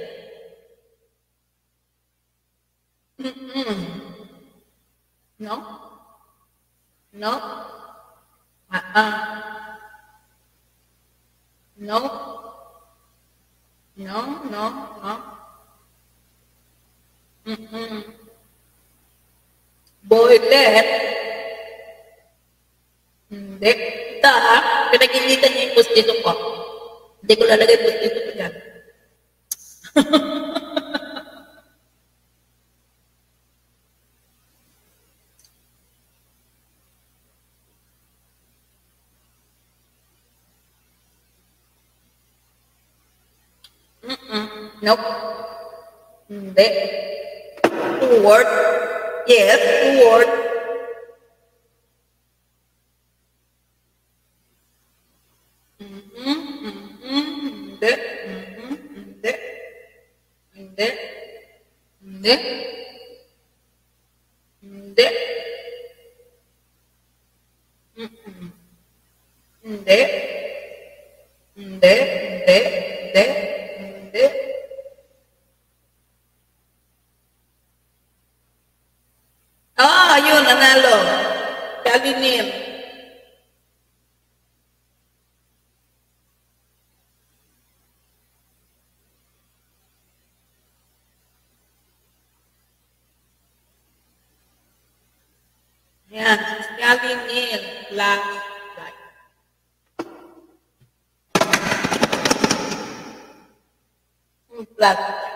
Mm-mm. No? No? Uh-uh. No? No, no, no. Mm-mm. Boy, that. Hindi. Ito ha, pinag-initan niya yung pustiso ko. Hindi ko lalagay pustiso ko dyan. Mm-mm. Nope. Hindi. Two word. Yes, two word. Mm-mm. Mm-mm. Hindi. Mm-mm. Hindi. Hindi. Hindi. Hindi. Mm-mm. Hindi. Hindi. Hindi. Hindi. Hindi. Ah, yun, nanalo. Kalinil. Yan, Kalinil. Last slide. Last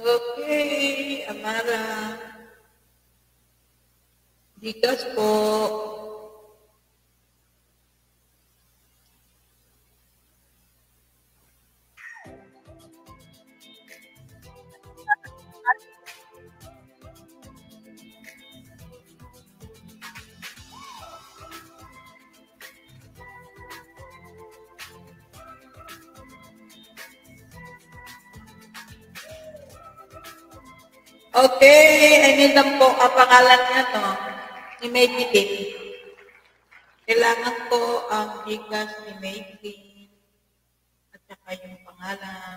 Okay, Amara. Dikas po. Okay, I need lang po ang pangalan niya, no? Ni Maybelline. Kailangan ko ang Gcash ni Maybelline at saka yung pangalan.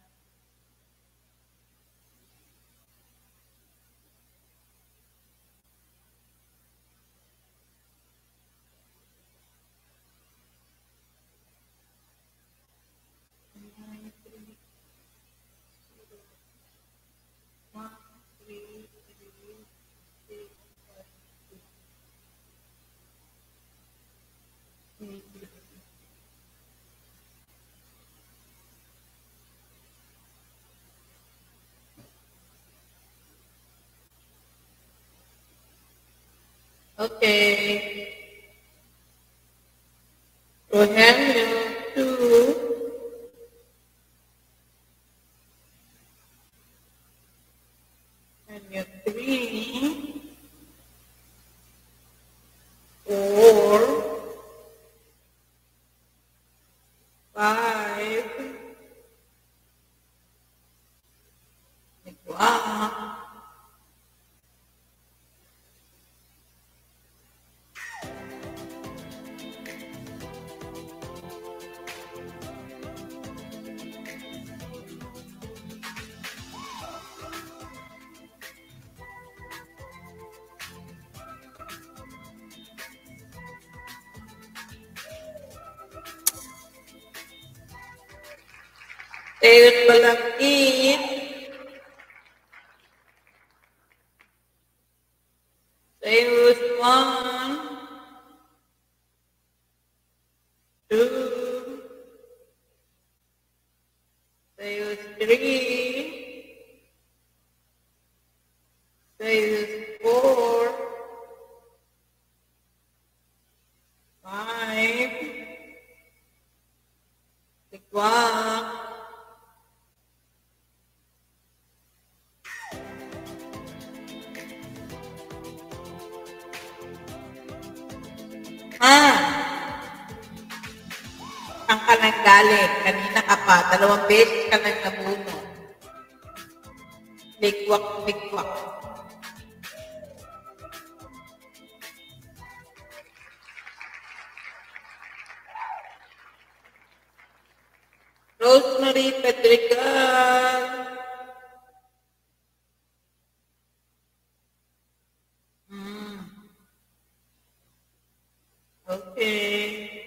Okay. Rogelio two. And you three. Four. Five. Wow. Sales Balangkit. Sales one. Two. Sales three. Sales four. Five. One. Ah, ang ka nang galing. Kanina ka pa. Dalawang beses ka nang nabuno. Likwak, likwak. Rosemary Pedregal. Hmm. Okay.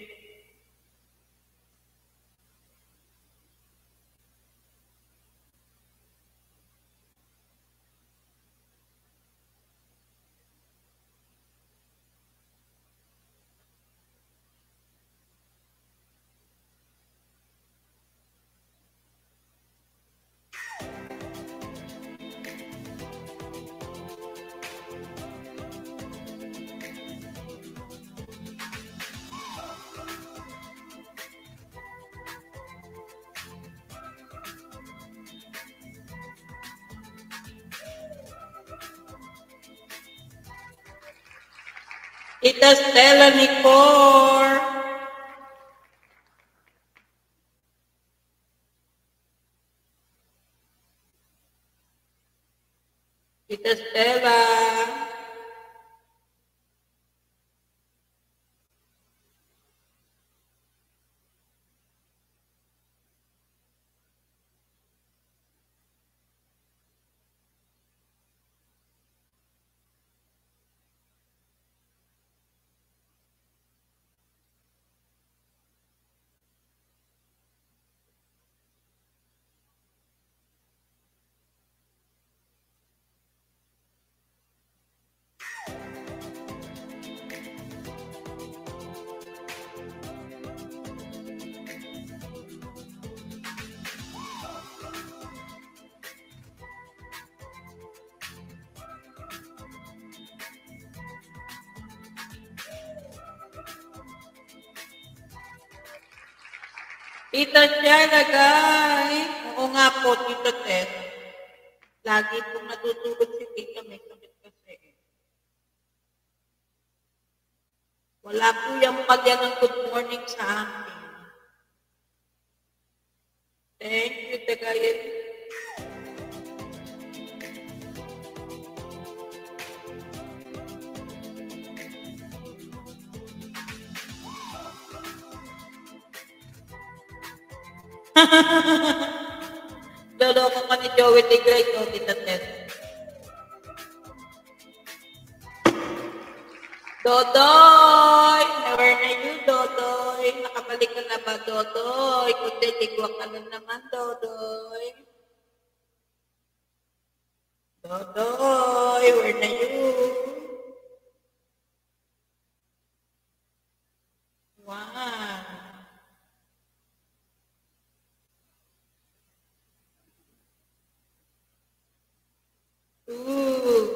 Tita Stella Nicor. Tita Stella. Tita Shella, guys. Oo nga po, Tito Ted. Lagi pong natutulog si Tita. May sakit kasi. Wala po yung pagyan ng good morning sa akin. Thank you, Tagayan. Loloko ka ni Joey Tigray ko, Tita Ted. Dodoy! Where na you, Dodoy? Nakabalik ka na ba, Dodoy? Kundi, tigwa ka na naman, Dodoy. Dodoy, where na you? Wow. Ooh.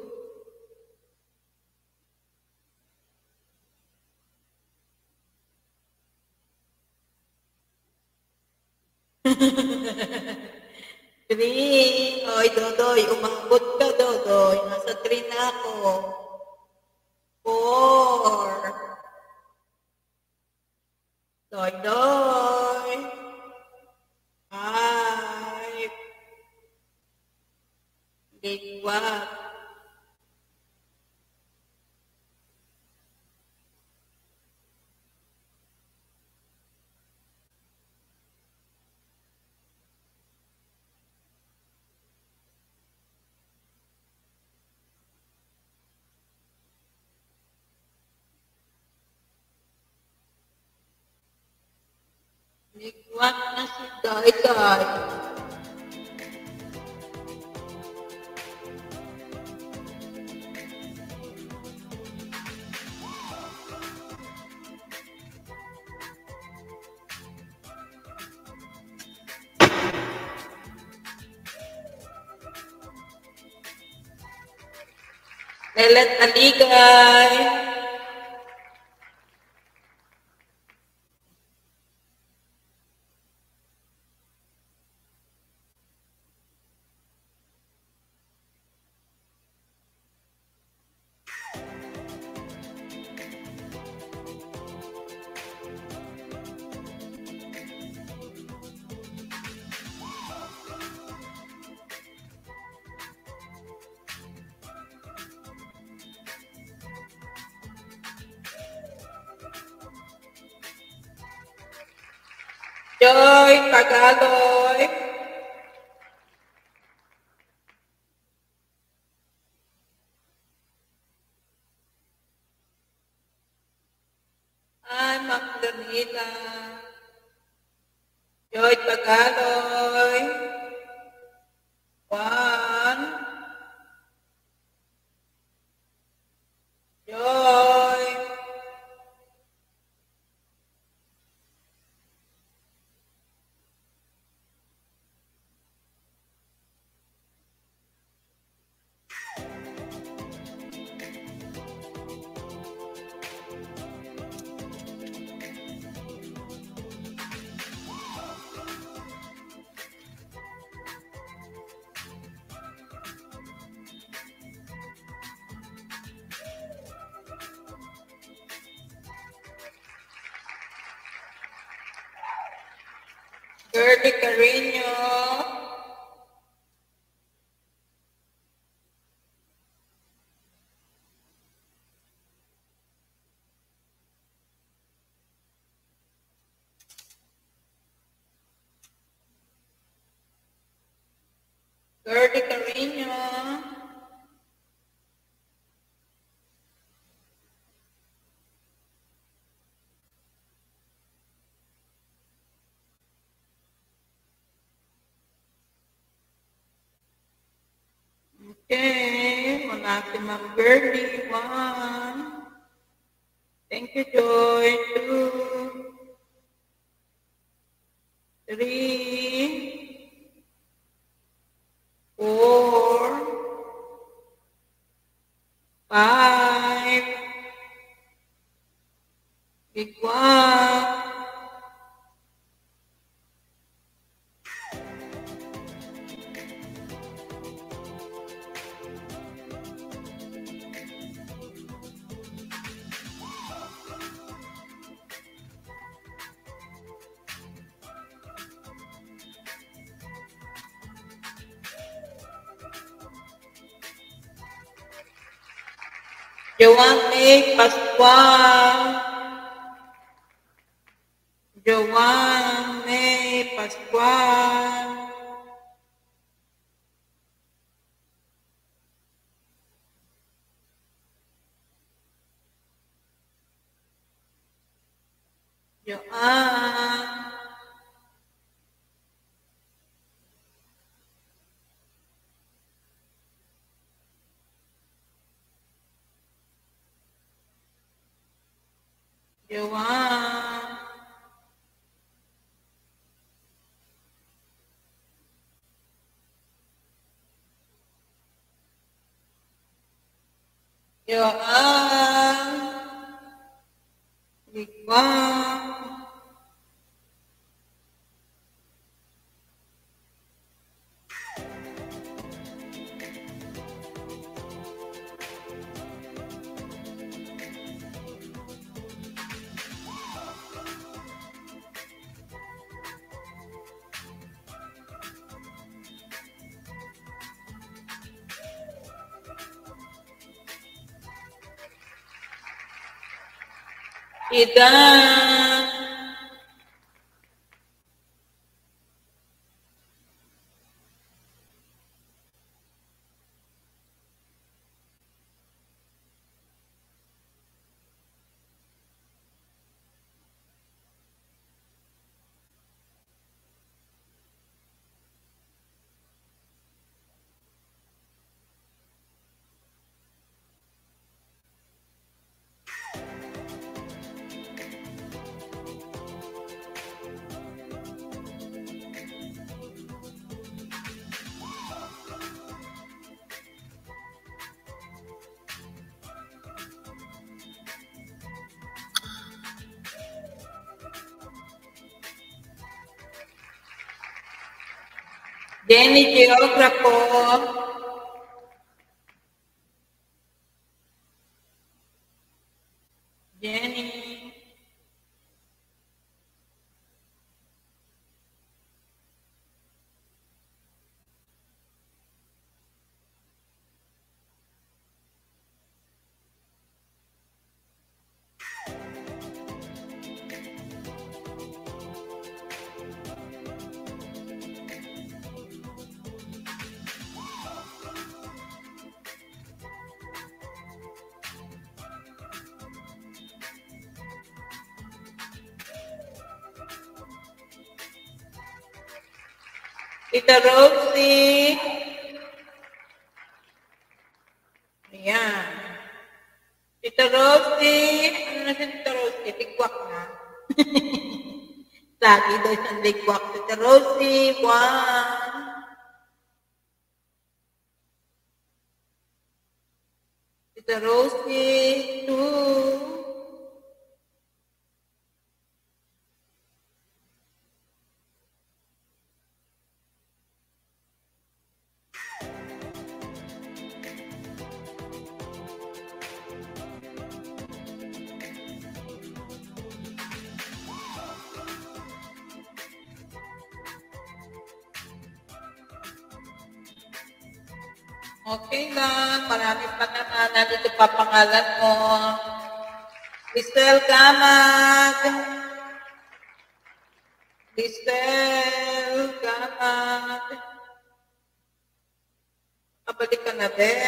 Three. Oy, Dodoy, umangkot ka, Dodoy. Nasa three na ako. Four. Doy, Doy. Five. Liwat. Liwat na si Doy, Doy. Lelet Aligay. Joy Tagaloy. Ay, Magdanila. Joy Tagaloy. One. Joy. Gertie Carino. Gertie Carino. Okay, wala si Ma'am Gertie. One. Thank you, Joy. Two. Three. Four. Five. Big one. Joan A. Pascual. Joan A. Pascual. Joan. Joan. Joan. Joan. Idan. Jenny Geographer. Jenny. Tita Rosie. Ayan. Tita Rosie. Ano na si Tita Rosie? Ligwak na. Lagi daw siyang ligwak. Tita Rosie. One. Tita Rosie. Two. Okay lang, marami pa naman. Nandito pa pangalan mo. Lisel Gamag. Lisel Gamag. Kabalik ka na, be.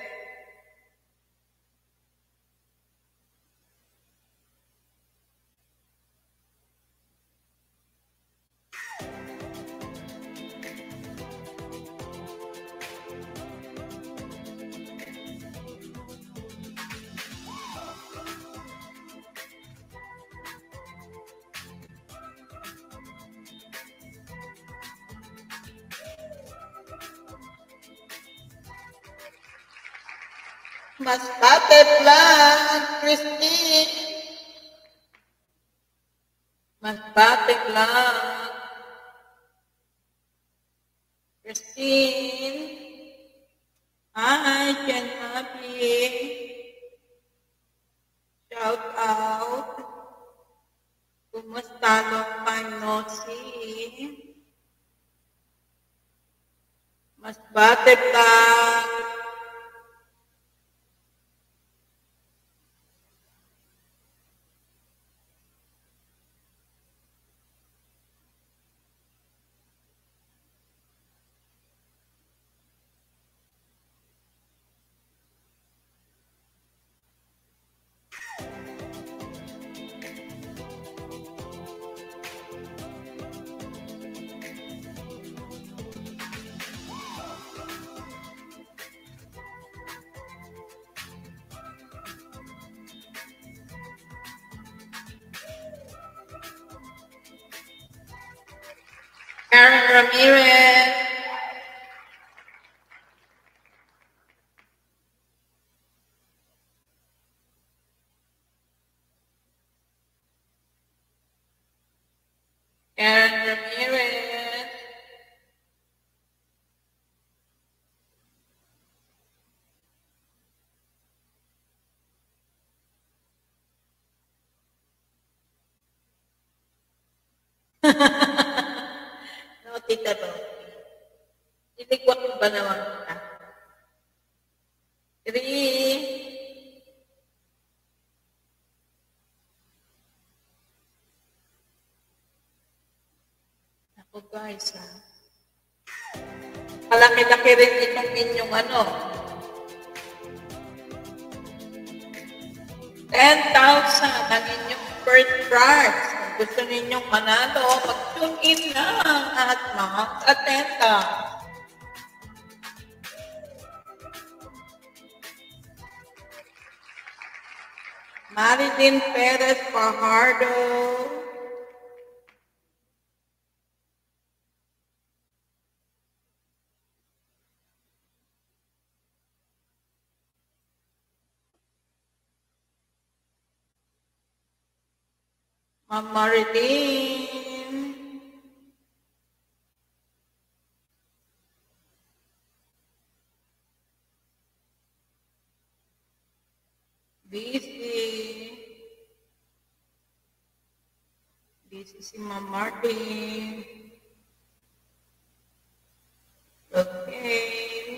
Masbate Vlog, Christine. Masbate Vlog. Christine. Hi, Jen Happy. Shout out. Kumusta long time no see? Masbate Vlog. Ramirez. Aaron Ramirez. No, Tita Rocky. Iligwak ba naman kita? Three. Ako guys, ha? Malaki-laki rin itong inyong ano. ten thousand ang inyong first prize. Kung gusto ninyong manalo, mag-tune in lang at mag-atenda. Marilyn Perez Fajardo. Ma'am Marilyn. Busy. Busy si Ma'am Martin. Okay.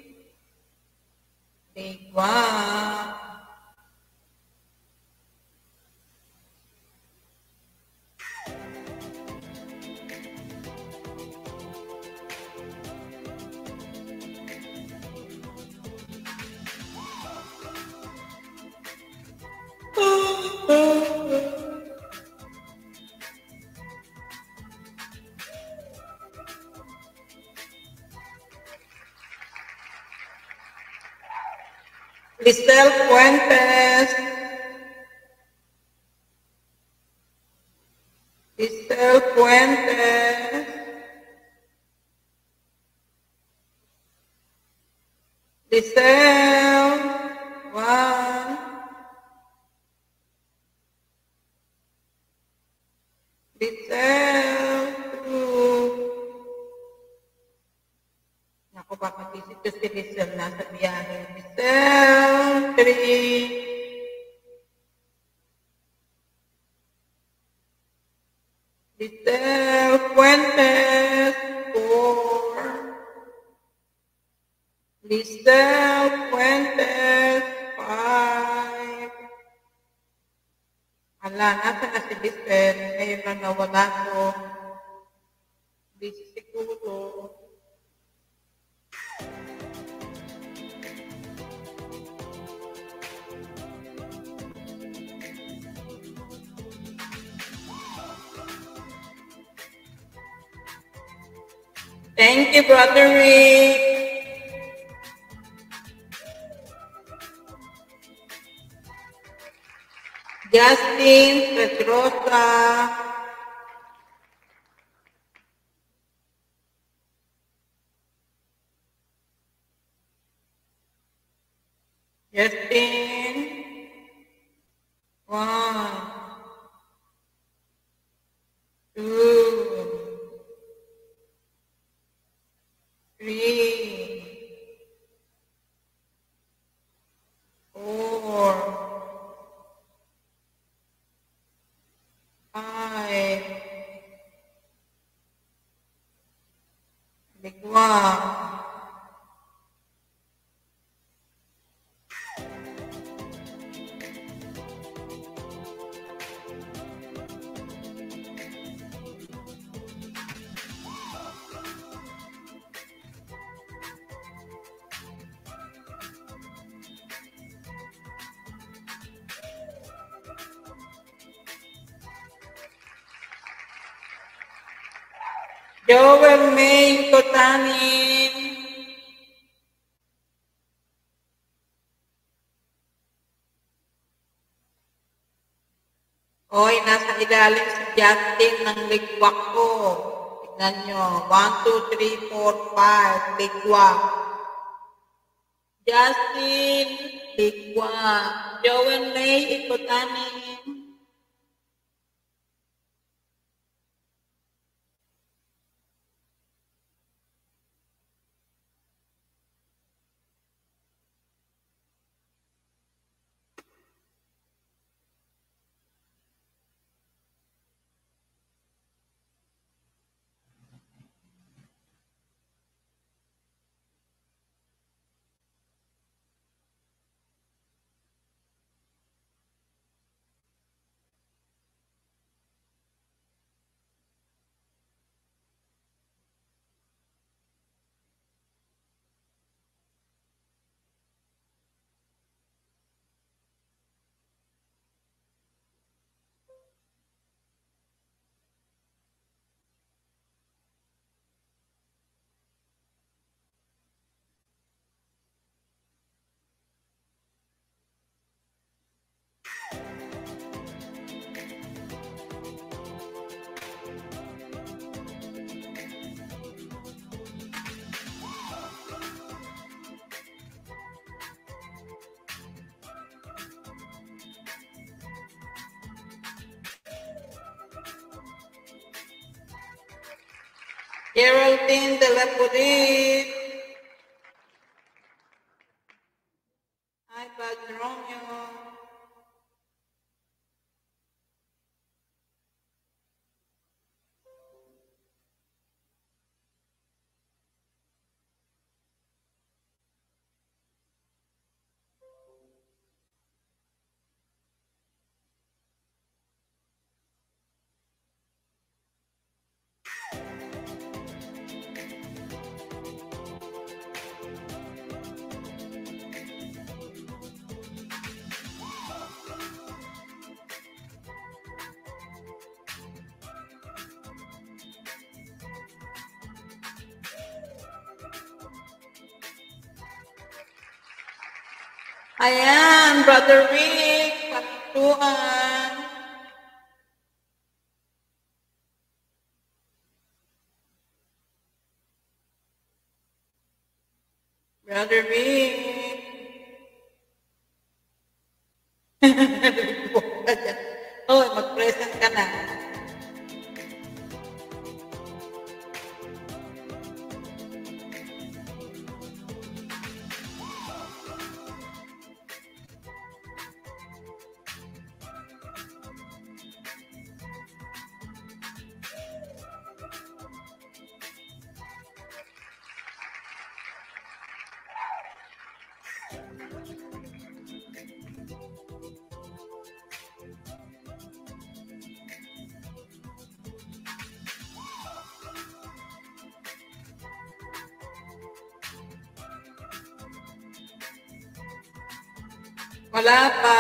Big one. Lisel Fuentes. Lisel Fuentes. Lisel. One. Lisel. Two. Naku, papatisip ko si Lisel nasa biyahe. Lisel. Three. Lisel Fuentes. Four. Lisel Fuentes. Five. Ala, nasa na si Lisel. Ngayon lang nawala ko. Busy siguro. Thank you, Brother Rick. Justin Pedrosa. Justin. One. Two. Three, four, five, big one. Joel May Kotanin. Oy, nasa ilalim si Justin ng ligwak ko. Tignan nyo. one, two, three, four, five. Ligwa. Justin, Ligwa. Joel May, Ikotanim. Geraldine de la Purit. Hi, Bad Romeo. Ayan, Brother Rick, patutuan. Brother Rick. Oh, mag-present ka na. Wala pa.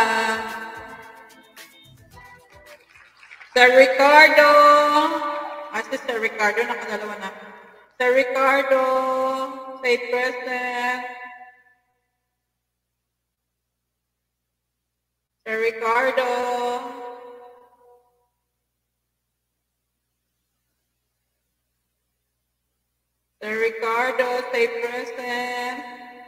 Sir Ricardo. Ah, si Sir Ricardo, nakadalawa na. Sir Ricardo, say present. Sir Ricardo. Sir Ricardo, say present.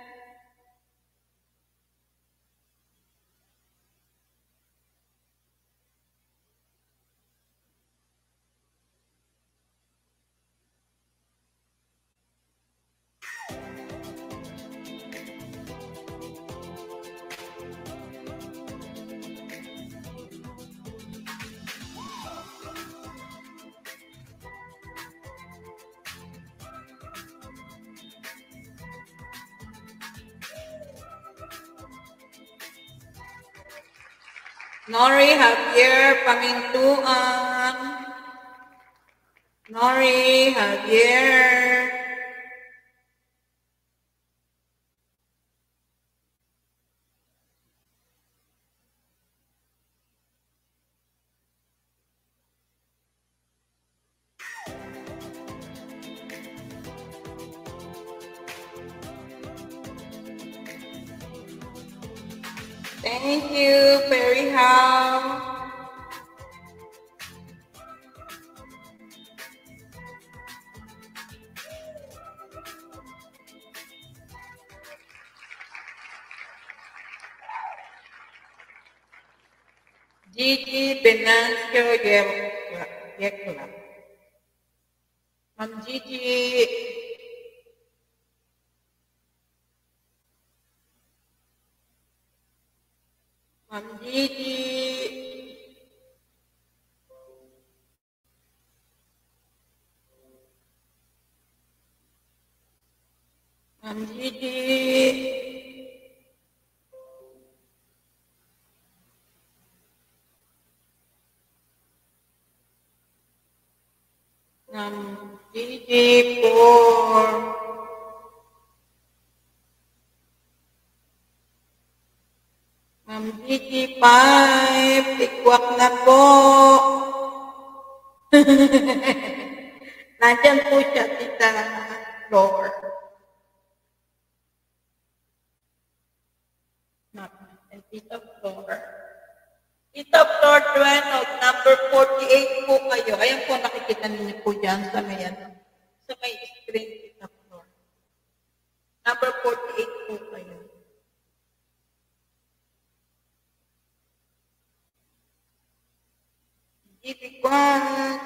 Nori Javier Pamintuan. Nori Javier. Thank you, Perry Howe. Gigi Venancio Yekla. Ma'am Gigi. Ma'am Gigi. Ma'am Gigi. Ma'am Gigi for Ma'am Gigi five, tikwak na po. Nandyan po siya, Tita Flor. And Tita Flor. Tita Flor Duenog, number forty-eight po kayo. Ayan po, nakikita ninyo po dyan sa may, ano, sa may screen, Tita Flor. Number forty-eight po kayo. Ibigwan.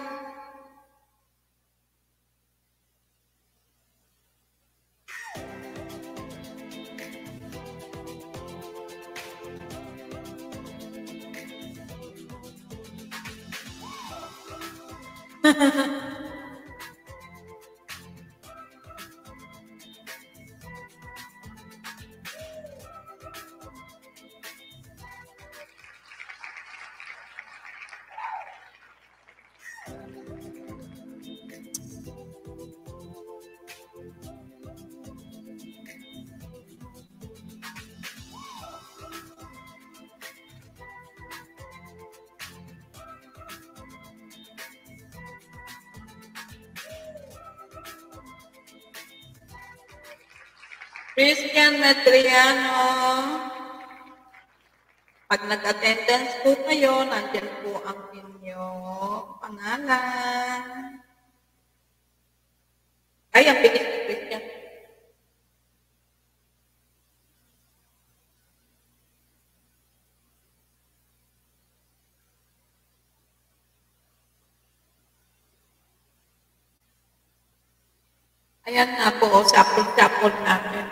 Christian Metriano, pag nag-attendance po kayo, nandiyan po ang inyong pangalan. Ay, ang bilis ni Christian. Ayan na po, sapol-sapol natin.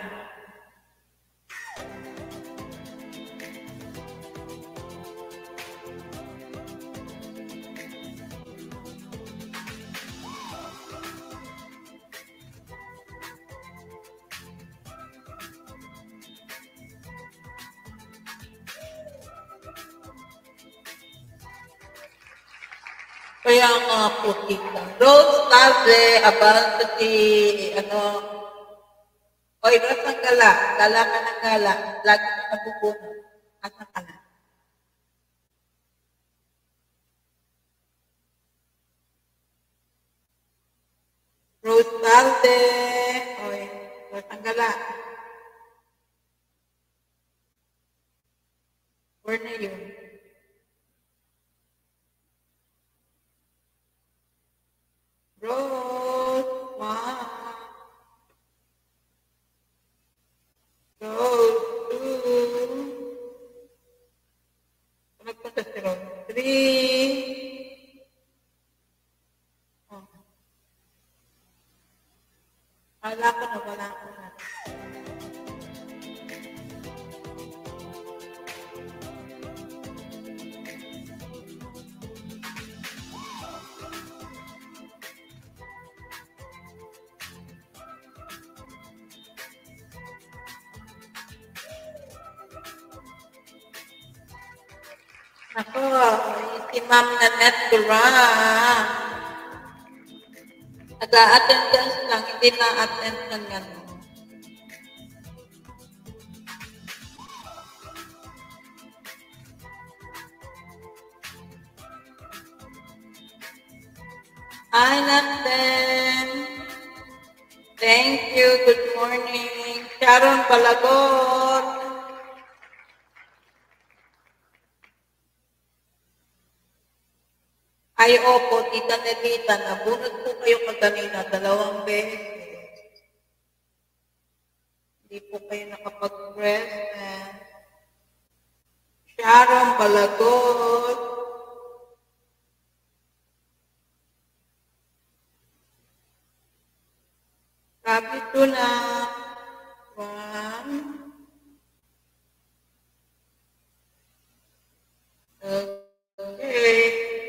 Kaya nga po, Tita. Rose Talde, about si, ano, oy, Rose ang gala. Gala ka ng gala. Lagi ka napupunan. Asa ka na? Rose Talde, oy, Rose ang gala. Where na yun? Rose, one. Rose, two. Nagpunta si Rose, three. Oh. Wala ko na, wala ko na. Ako, si Ma'am Nanette Duran. Nag-a-attendance lang, hindi na-attend ng ano. Hi, Nathan. Thank you. Good morning. Sharon Balagot. Ay, opo, Tita Nelita, nabunod po kayo kaganina, dalawang beses. Hindi po kayo nakapag-present. Sharon Balagot. two na. One. Okay.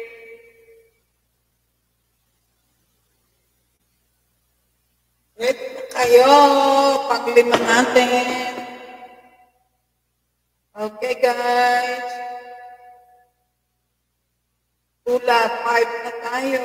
Ready na kayo. Panglima natin. Okay, guys. Tula, five na tayo.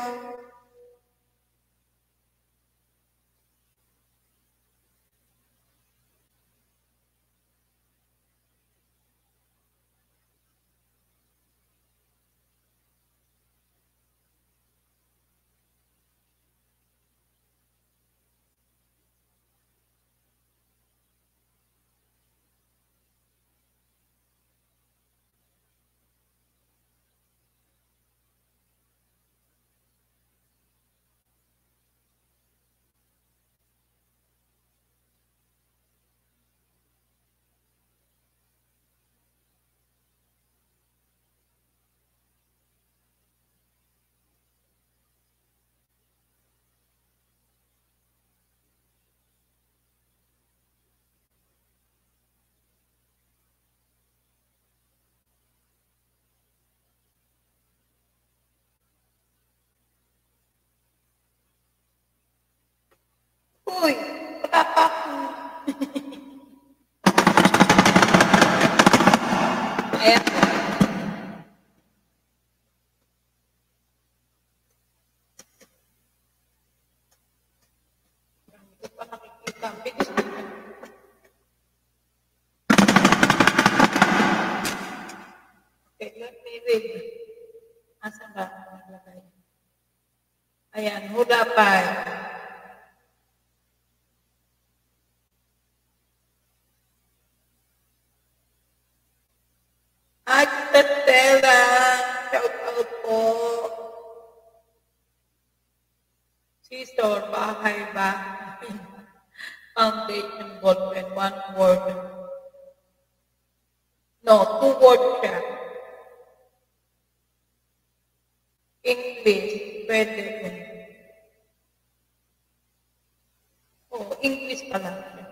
Uy, wala pa ako. Ayan. Hindi pa nakikita. Bilis na. Okay, let me read. Asan ba? Ayan, hula pa. Ay, Tatela, shout out po. Sister, bahay ba? Foundation ballpen, one word. No, two words siya. English, pwede po. Oh, English pa lang siya.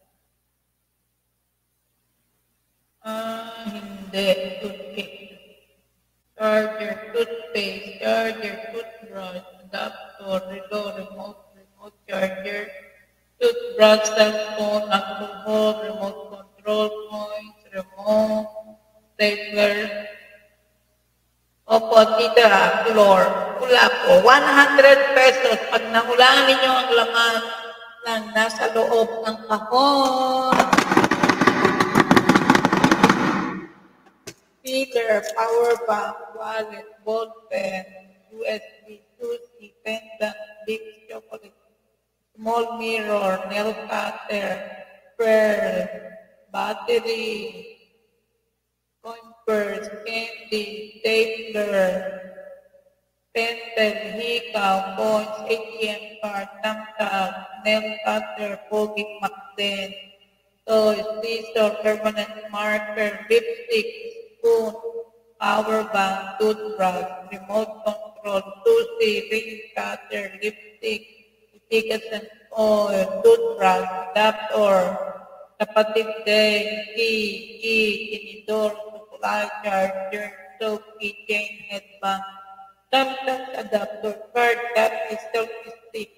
Ah, hindi. Toothpick. Charger, toothpaste, charger, toothbrush, adapter, reload, remote, remote charger, toothbrush, cell phone, alcohol, remote control points, remote, stapler. Opo, tita, floor. Hula po. one hundred pesos. Pag nahulaan ninyo ang laman ng nasa loob ng kahon. Speaker, power bank, wallet, ball pen, U S B, sushi, pendant, big chocolate, small mirror, nail cutter, pearl, battery, coin purse, candy, stapler, pencil, hikaw, coins, A T M card, thumb tag, nail cutter, pogi magnet, toys, scissors, permanent marker, lipstick, spoon, power bank, toothbrush, remote control, sushi, ring cutter, lipstick, tickets and oil, toothbrush, adapter, kapatid din, key, key, tinidor, supply charger, soap, keychain, headband, thumbtack, adapter, card, cap, selfie stick.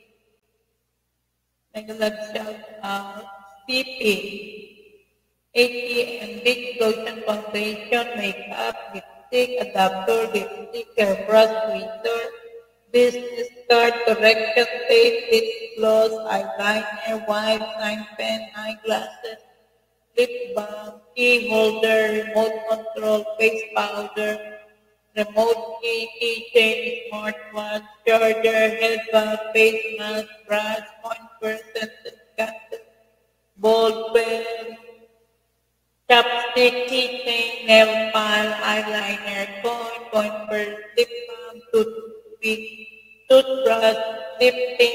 Nag-shout out, C P. A T M, big lotion foundation, makeup, lipstick, adapter, lipstick, airbrush, tweezer, business card, correction tape, lip gloss, eyeliner, wipe, sign pen, eyeglasses, lip balm, key holder, remote control, face powder, remote key, keychain, smartwatch, charger, headband, face mask, brush, coin purse, candle, ball pen, chopstick, keychain, nail file, eyeliner, coin, coin purse, lip balm, toothpick, toothbrush, lifting,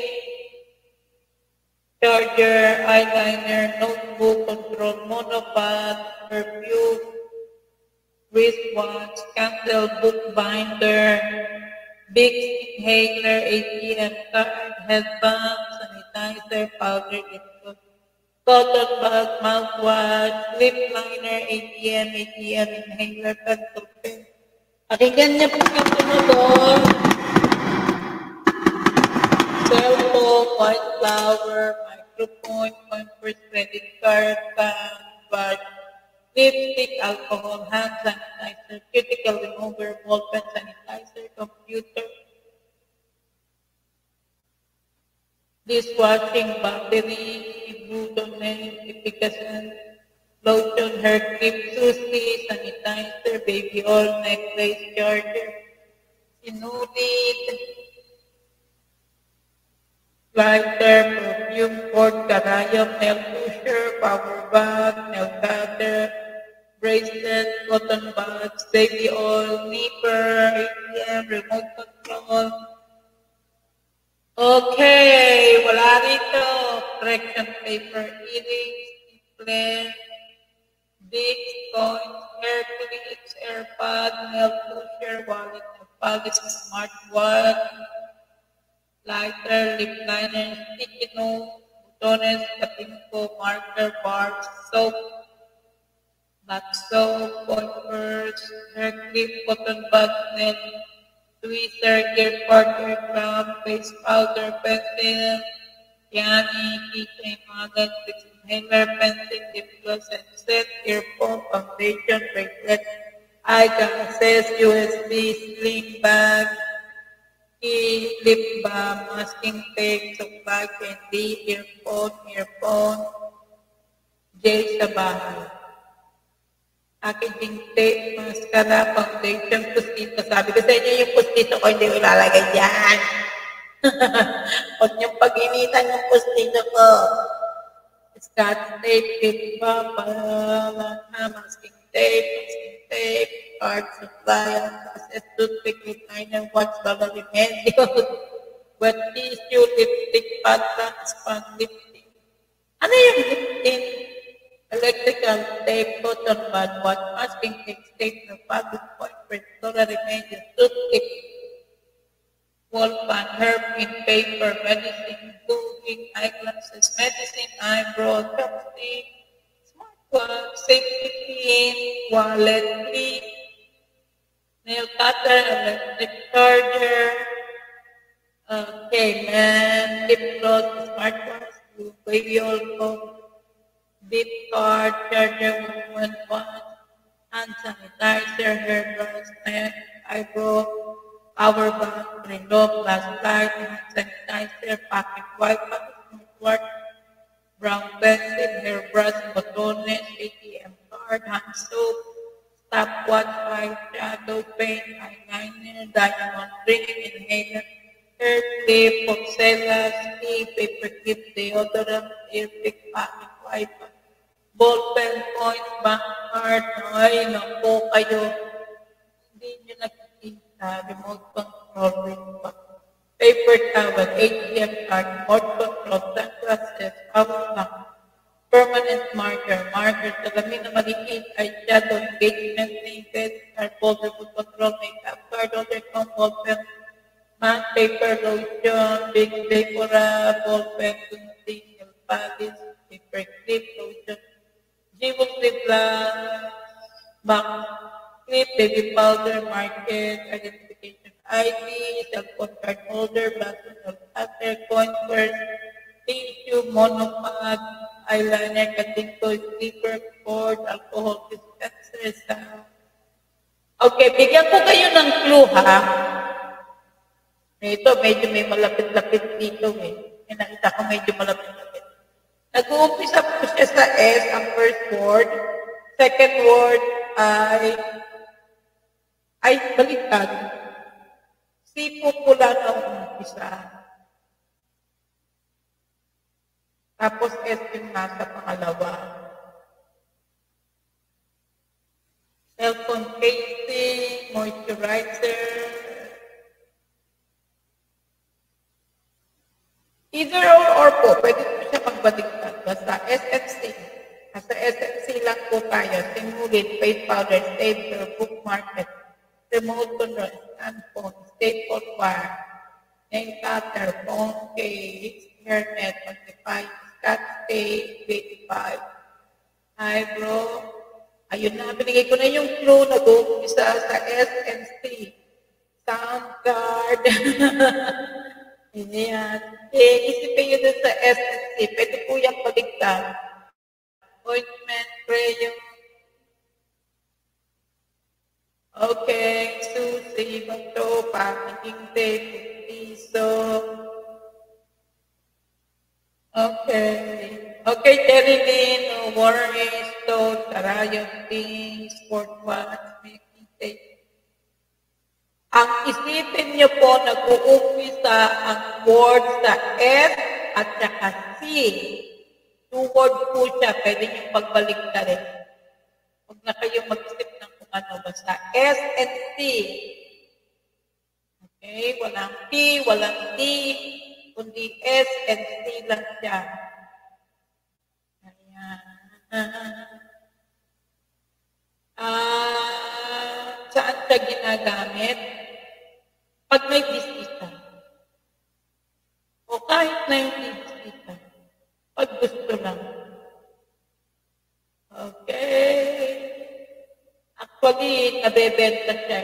charger, eyeliner, notebook, control, monopod, perfume, wristwatch, candle, bookbinder, big inhaler, A T M card, headband, sanitizer, powder, lip gloss, cotton bag, mouthwash, lip liner, A T M, A T M, inhaler, pencil pen. Pakinggan niya po yung tumulong. Cellphone, white flower, microphone, pampers, credit card, pan, bag, lipstick, alcohol, hand sanitizer, cuticle remover, ball pen sanitizer, computer, dishwashing battery, Budon nail, efficacy, lotion, hair clip, sushi, sanitizer, baby oil, necklace, charger, sinulid, lighter, perfume, cord, karayom, nail pusher, power bag, nail cutter, bracelet, cotton buds, baby oil, nipper, A T M, remote control. Okay, wala rito. Correction paper, earrings, implant, digs, coins, hair clips, AirPod, nail pusher, wallet, nail polish, smartwatch, lighter, lip liner, sticky note, butones, patinko, marker, bars, soap, black soap, pointers, hair clip, cotton bud, nail, tweezer, earpod, ear crown, face powder, pencil, piano, keychain, magnet, inhaler, pencil, lip gloss, headset, earphone, foundation, bracelet, eyeglasses, U S B, sling bag, key, lip balm, masking tape, supply, candy, earphone, earphone, gel sa bahay. Packaging tape, mascara, foundation, pustito. Sabi ko sa inyo yung pustito ko, hindi ko ilalagay dyan. Huwag niyong pag-initan yung pustito ko. Scotch tape, lip balm, palala, masking tape, masking tape, card, supply, process, toothpick, lip liner, watch, bala, remedyo, wet tissue, lipstick, pad, span, lipstick. Ano yung lipstick? Electrical tape, cotton bud, watch, masking tape, tape, no fabric, point, print, solar remedios, toothpick, wall pan, hairpin, paper, medicine, glue, ink, eyeglasses, medicine, eyebrow, chopstick, smartwatch, safety pin, wallet, clip, nail cutter, electric charger, okay, man, lip gloss, smartwatch, baby oil comb, dip card, charger, movement watch, hand sanitizer, hairbrush, neck, eyebrow, power bank, window, flashlight, hand sanitizer, pocket wiper, smartwatch, brown pencil, hairbrush, botones, A T M card, hand soap, stopwatch, eyeshadow, paint, eyeliner, diamond ring, inhaler, hair clip, poxella, ski, paper clip, deodorant, ear pick, pocket wiper, ball pen, point, bank card, ay, naku kayo. Hindi nyo nakikita, remote control, ring back, paper towel, A T M card, remote control, sunglasses, power bank, permanent marker, marker, salamin na maliit, eyeshadow, engagement, naked, card holder, remote control, makeup card holder, comb, ball pen, matte paper, lotion, big paper, ball pen, toothpick, nail polish, paper clip, lotion, jewel clip lang, back clip, baby powder, market, identification I D, cellphone card holder, button of cutter, coin purse, tissue, monopod, eyeliner, cutting toy, clipper, cord, alcohol dispenser, sound. Okay, bigyan ko kayo ng clue, ha? Ito, medyo may malapit-lapit dito, eh. May nakita ko medyo malapit-lapit. Nag-uumpisa po siya sa S, ang first word. Second word ay, ay baliktad. C po pula na umpisa. Tapos S yung nasa pangalawa. Cellphone casing, moisturizer. Either or, or po, pwede po siya magbaliktad. Basta S F C. Basta S F C lang po tayo. Simulate, face powder, stapler, bookmarket, remote control, stand phone, staple wire, nail cutter, phone case, hairnet, mag-define, Scott Stay, twenty-five. Hi, bro. Ayun na, binigay ko na yung clue, nag-uumpisa sa S and C. Sound card. Ayan. Eh, isipin nyo dun sa S and C. Pwede po yung paligtad. Ointment, crayon. Okay, Susie, Bato, packaging tape, piso. Okay. Okay, Jerry Lynn, no worries, stone, karayong things, sport watch, making tape. Ang isipin niyo po, nag-uumpisa ang word sa S at saka C. Two words po siya, pwede niyong pagbalik na rin. Huwag na kayong mag-isip ng kung ano, basta S and C. Okay, walang P, walang D, kundi S and C lang siya. Ayan. Ah, saan siya ginagamit? Pag may bisita. O kahit na hindi bisita. Pag gusto lang. Okay. Actually, nabebenta siya.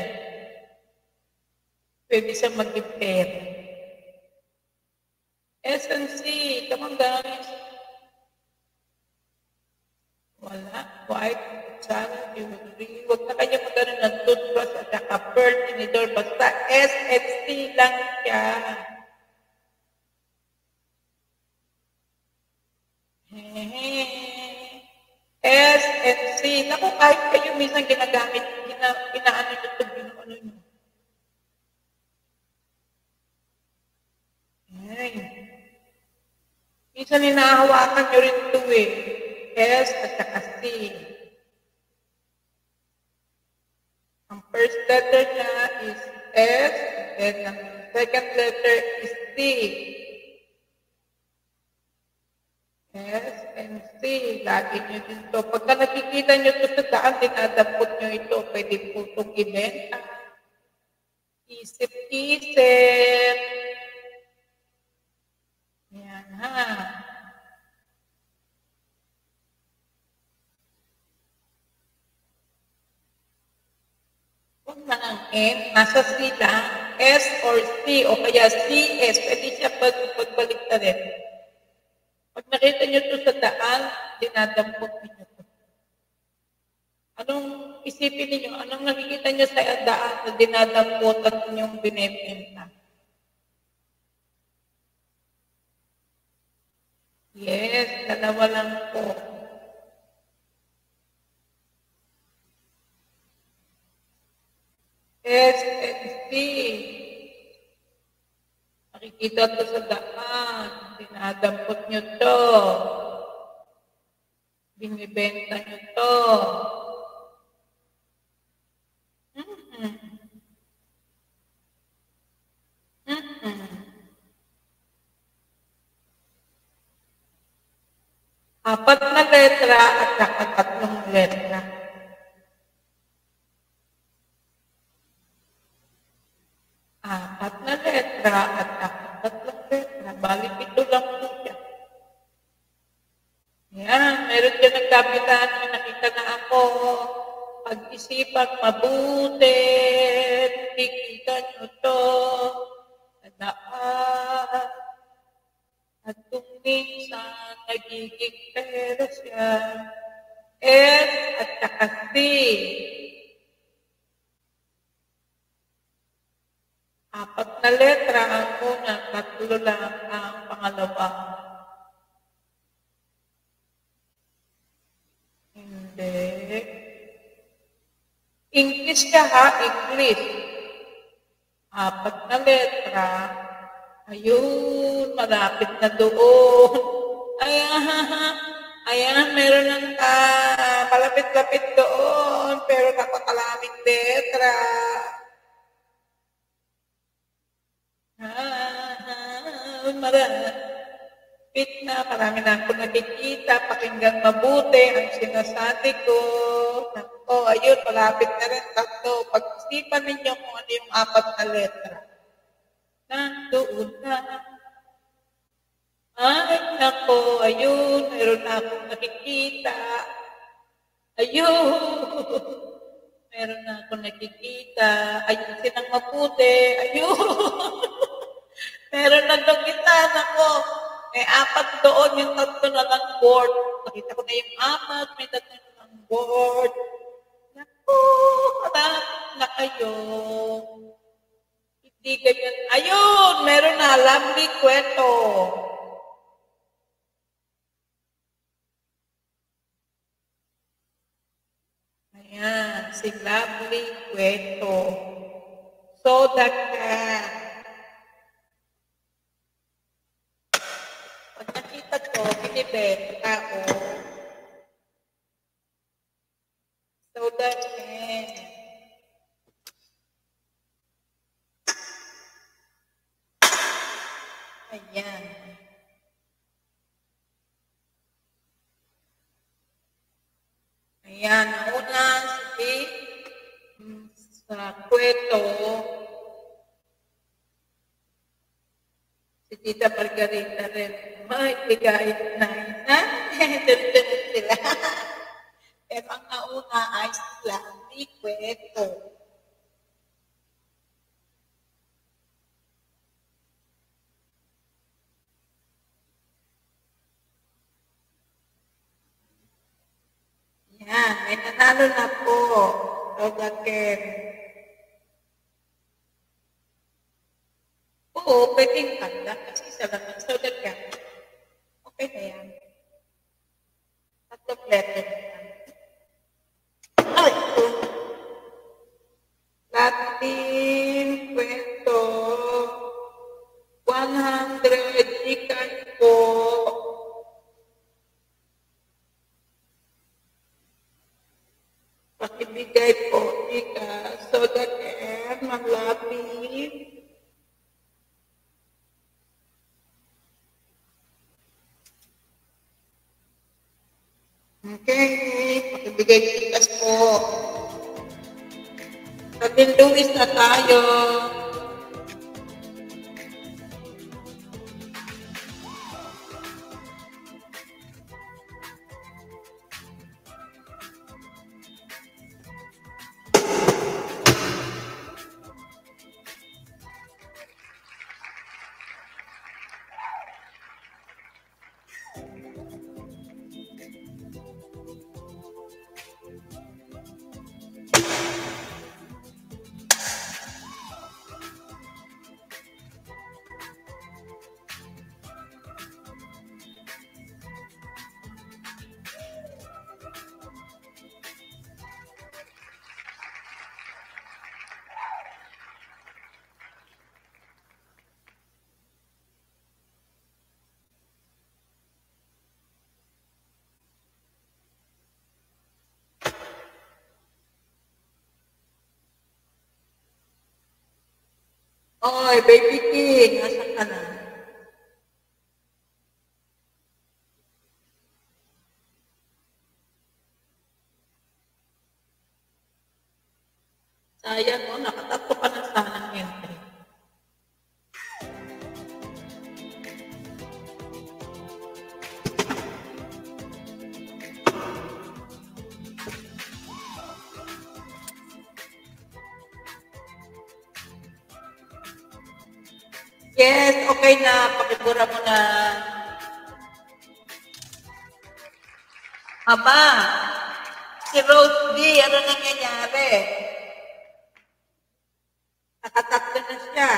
Pwede siya mag-repair. S and C, come on guys. Wala. White. Sana, jewelry. Huwag na kayo magkaroon ng toothbrush at saka pearl tinidor. Basta S and C lang siya. S and C. Naku, kahit kayo minsan ginagamit, gina, ginaano nyo ito, ginaano nyo. Ay. Minsan hinahawakan nyo rin ito eh. S at saka C. Ang first letter niya is S, and ang second letter is C. S and C. Lagi nyo din ito. Pagka nakikita nyo ito sa daan, dinadampot nyo ito. Pwede po itong ibenta. Isip-isip. Yan ha. Kung na ang N, nasa C lang, S or C, o kaya C S, pwede siya pag, pagbalik na rin. Pag nakita nyo ito sa daan, dinadampot nyo ito. Anong isipin niyo? Anong nakikita nyo sa daan na dinadampot at inyong binibenta? Yes, dalawa lang po. S and C. Makikita ito sa daan. Dinadampot nyo ito. Binibenta nyo ito. Mm-mm. Mm-mm. Apat na letra at saka tatlong letra. Apat na letra at saka tatlong letra. Bali, pito lang po siya. Yan, meron dyan nagkapitan. May nakita na ako. Pag-isipan mabuti. Kikita nyo ito. Nadaan. At kung minsan nagiging pera siya. S at saka C. Apat na letra ang una, tatlo lang ang pangalawa. Hindi. English ka ha, English. Apat na letra. Ayun, malapit na doon. Ayan, ayan, meron ng uh, malapit-lapit doon, pero napakalaming letra. Ah, marapit na, marami na ako nakikita, pakinggan mabuti ang sinasabi ko. O, ayun, malapit na rin tatlo. Pag-isipan ninyo kung ano yung apat na letra. Nandoon na. Ay, nako, ayun, meron na akong nakikita. Ayun, meron na akong nakikita. Ayusin ang mabuti. Ayun, meron na nagitan ako. May apat doon, yung tatlo na lang board. Nakita ko na yung apat, may tatlo na lang board. Naku, harap na kayo. Hindi ganyan. Ayun, meron na, lovely kwento. Ayan, si lovely kwento. So, that can. Pag nakita ko, binibenta ako. So, that can. Ayan. Ayan, ang una, si sa kwento, si Tita Margarita rin, may bigay na ina, dito sila. Pero ang nauna ay sila, si kwento. Yan, may nanalo na po. Rogaken. Oo, pwedeng kanda kasi isa lang ang sodagan. Okay na yan. Tatlong letter na yan. Ay, ito. Latin kwento. one hundred ikan po. Pakibigay po, ika, so that air, malapit. Okay, pakibigay tikas po. Sa Luis na tayo. Oy, baby king, asan ka na? Sayang mo, nakatatlo ka na sana ng entry. Yes, okay na. Pakibura mo na. Aba, si Rose D, ano nangyayari? Nakatatlo na siya.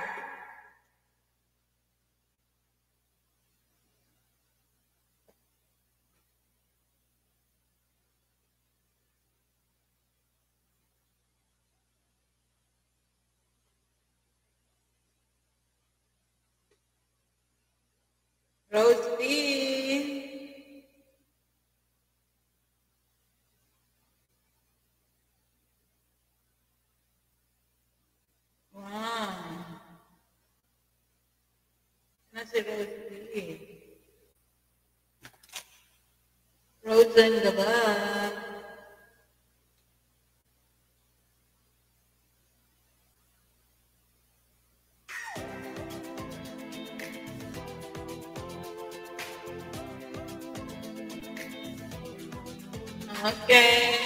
Rose D. Wow. Nasi Rose D. Frozen ka ba? Okay.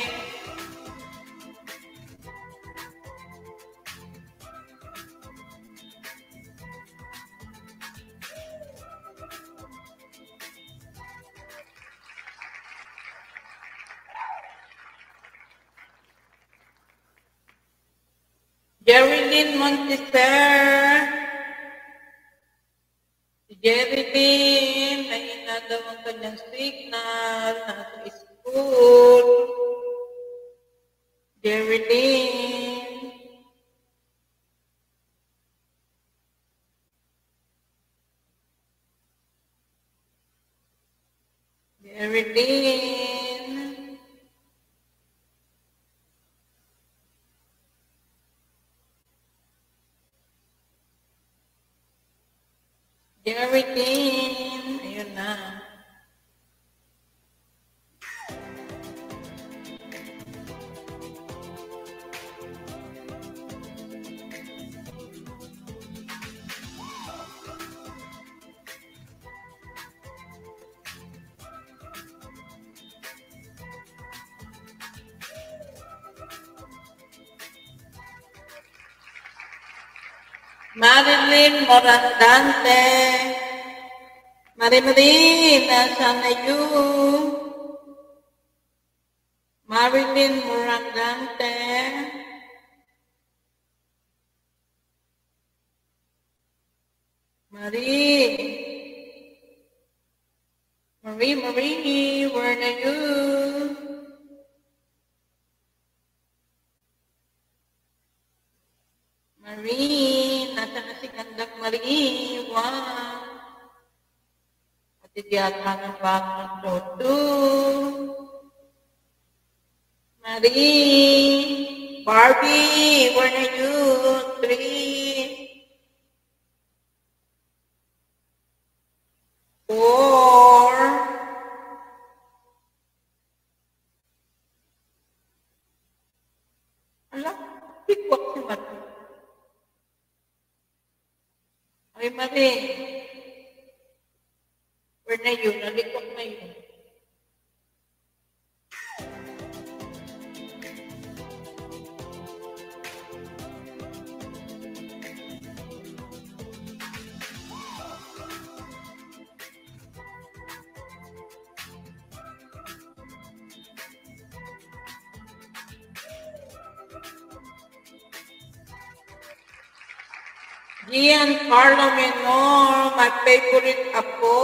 Jerilyn Monticer. Si Jerilyn, mahina daw ang kanyang signal. Nasa school. Jerilyn. Jerilyn. Jerilyn. Ayun na. Marilyn Morandante. Marilyn, nasaan na yun? Marilyn Morandante. Marie. Marie, Marie, where are you? Marie, nasa na si Gandang Marie. Wow. At yata ng bakang toto. Marie. Barbie, where are you? Three. Four. Alam, bigwak si Marie. Ay, Marie. Where na yun? Nalikot na yun. Giancarlo Menor, my favorite apo.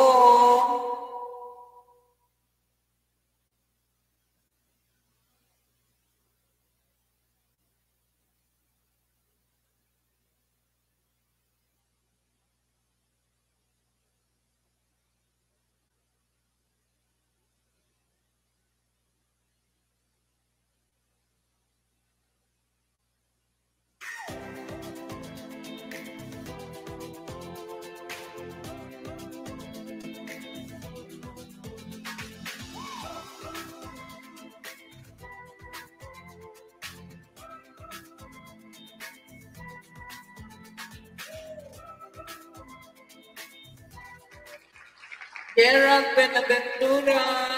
Gerald Benaventura.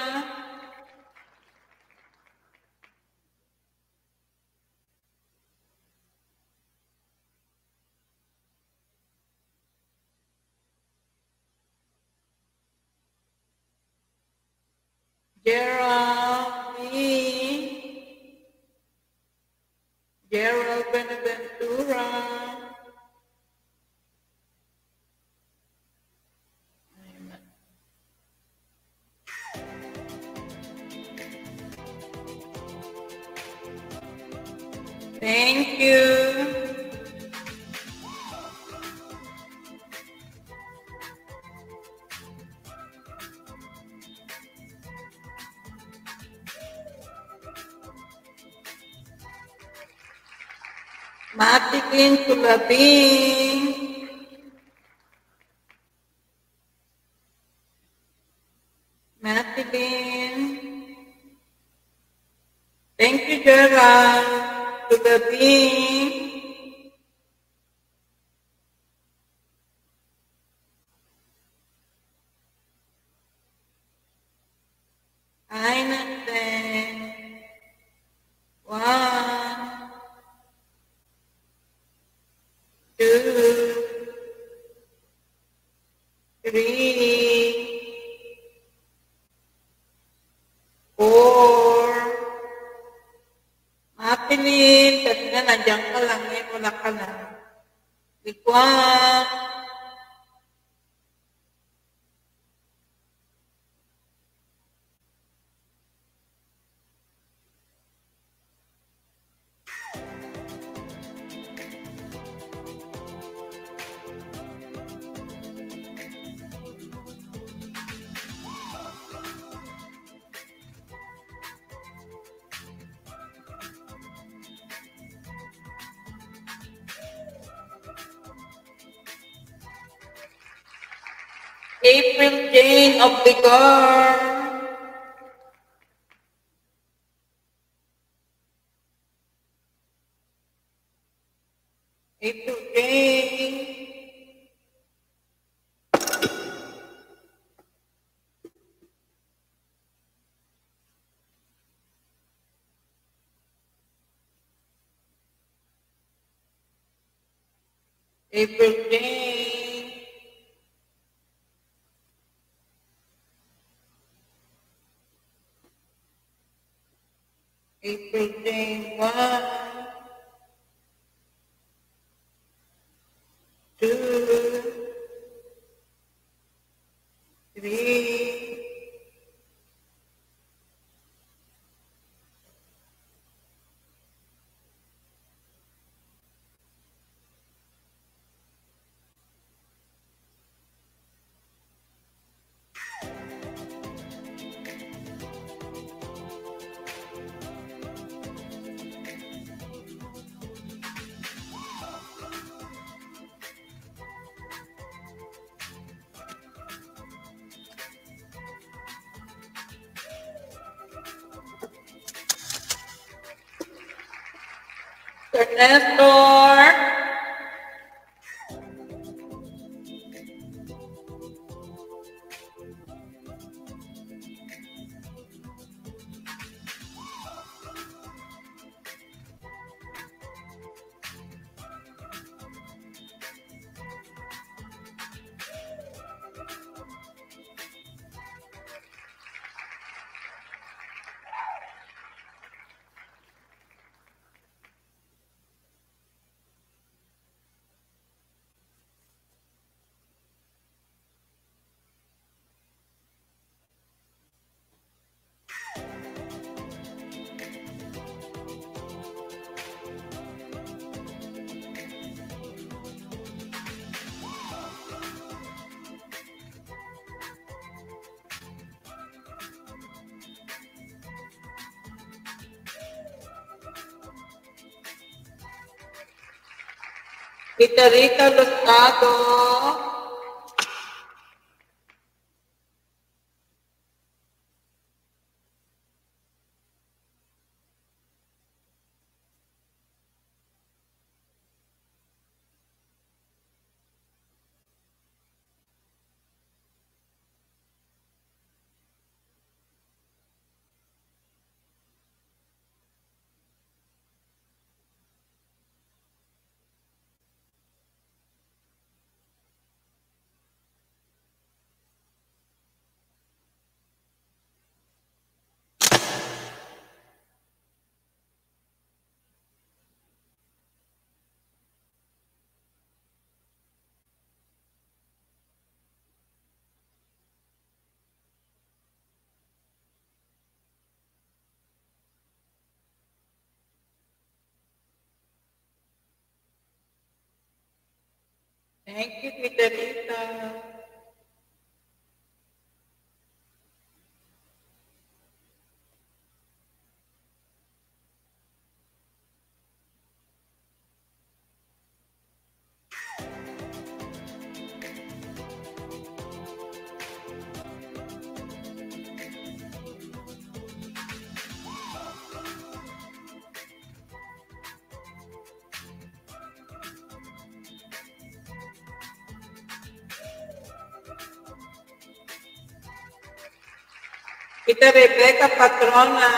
Gerald B. Gerald Benaventura. Thank you. Matikin Kulabing. Matilin. Thank you, Gerald. Kulabing. Ay, natin. Angeline, kanina nandiyan ka lang, ngayon wala ka na. Likuan. April Jane of Bigor. April Jane. April Jane. April Jane one, two, three, Nestor. Rita Rita Losado. Thank you, Rita Rita. Kita Rebecca Patrona.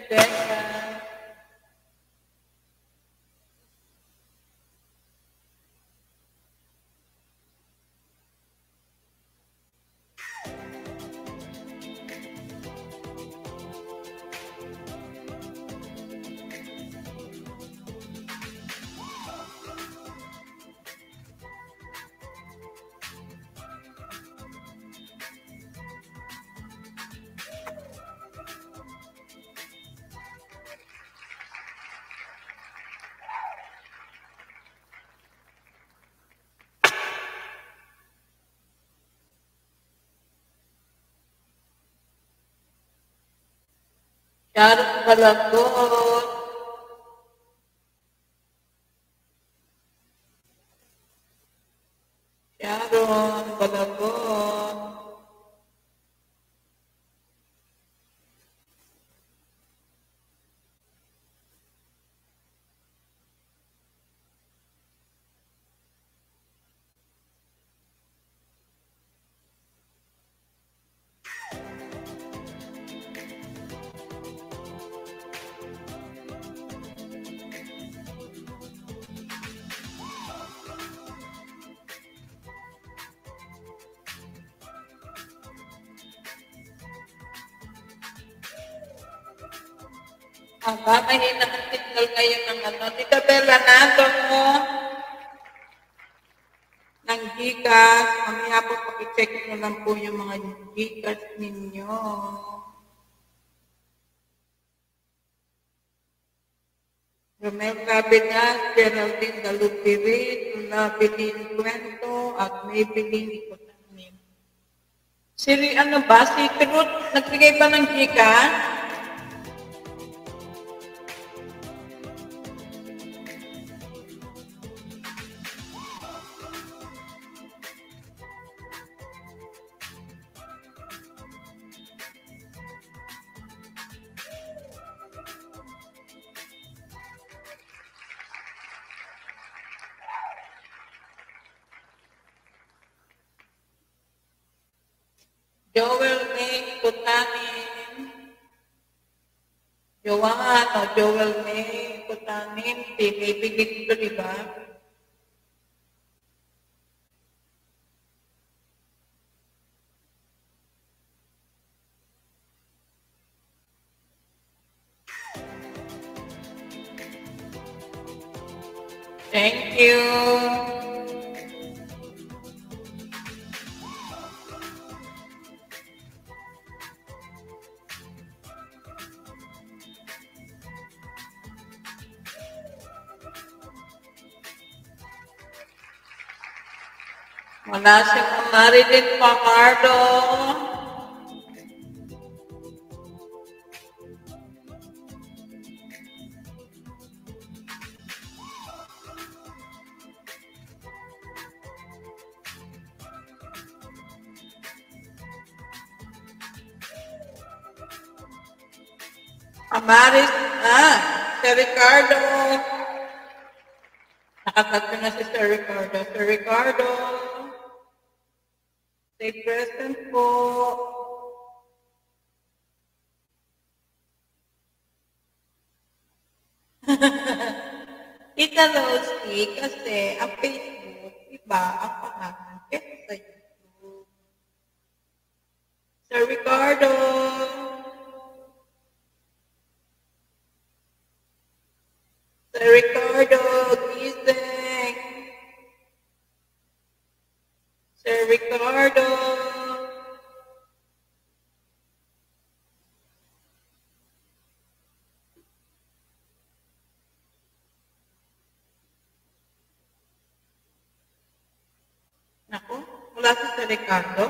Becca. Sharon Balagon. Sharon Balagon. Aba, mahina ang signal ngayon ng ano. Tita Bella, nandun mo ng Gcash. Mamaya po pakicheck nyo lang po yung mga Gcash ninyo. Romel Cabinas, Geraldine Dalupiri, Labilin Cuento, at Maybelline Ikotanim. Siri, ano ba? Si Truth, nagbigay ba ng Gcash? Joel May Kutanin. Joanne o Joel May Kutanin. May bigit ito, di ba? Thank you. Wala si Marilyn Pacardo. Amaris, ah, si Ricardo. Nakatatlo na si Sir Ricardo. Sir Ricardo. Stay present po. Tita Rosie, kasi ang Facebook, iba ang pangalan kesa sa YouTube. Sir Ricardo. Sir Ricardo, gising. Sir Ricardo. Naku, wala si Sir Ricardo.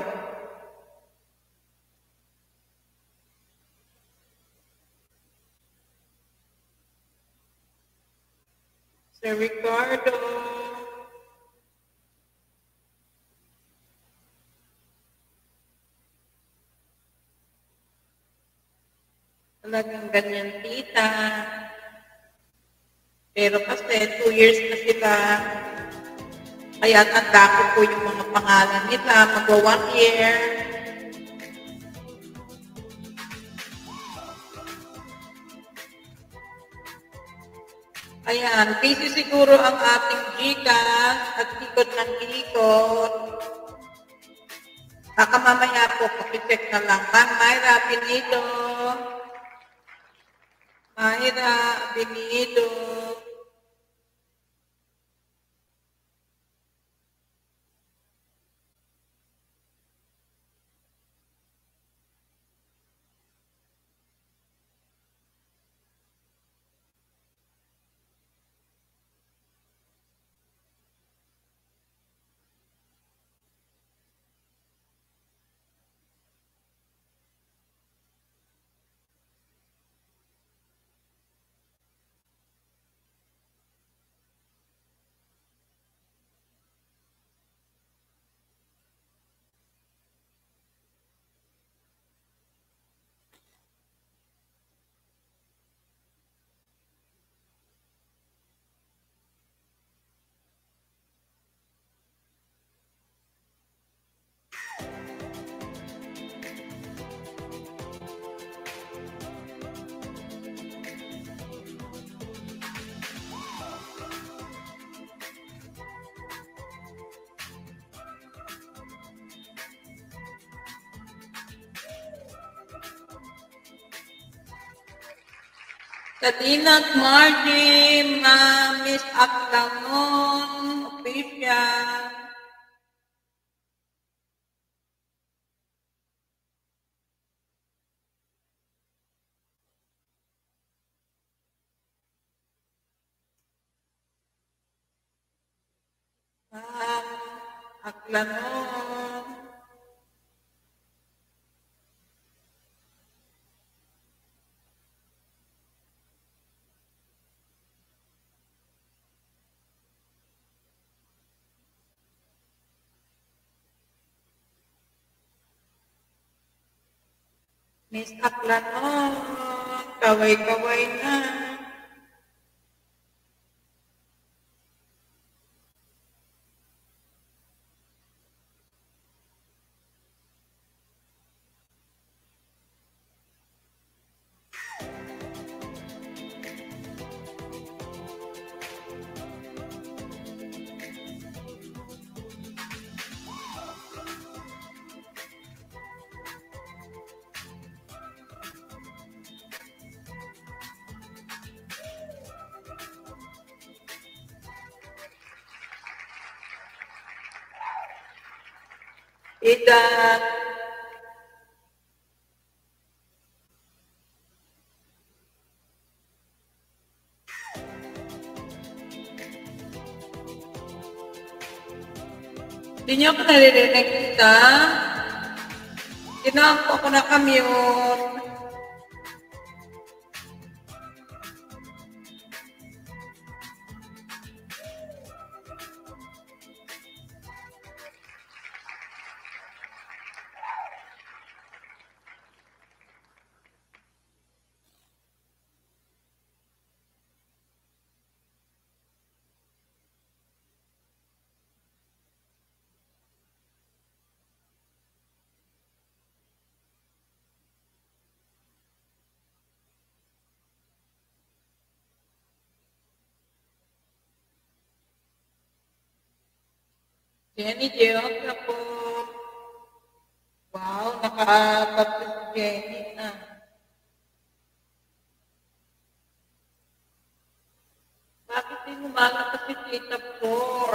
Sir Ricardo. Talagang ganyan, tita. Pero kasi two years na sila. Kaya tanda ko po yung mga pangalan nila. Magwa one year. Ayan, busy siguro ang ating Gcash at ikot ng ikot. Baka mamaya po, pakicheck na lang. Ma'am Myra Benito. Myra Benito. Kadina at Margie, Ma Miss Aklamon, official. Ma'am Aklamon. Miss Aklanon, kaway-kaway na. Idan. Hindi niyo ako naririnig kita. Ginampo ko na kamyon. Jenny Geogra po. Wow, nakakapit si Jenny na. Bakit din umaga kasi Tita Flor?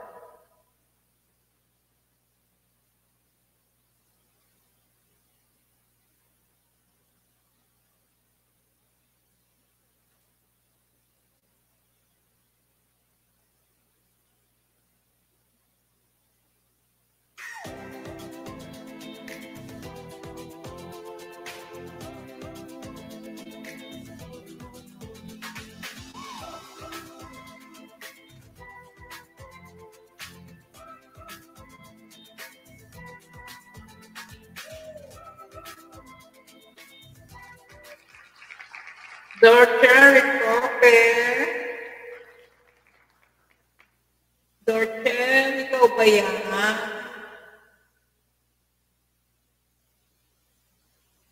Dorcher, Cope. Dorcher, ikaw ba yan?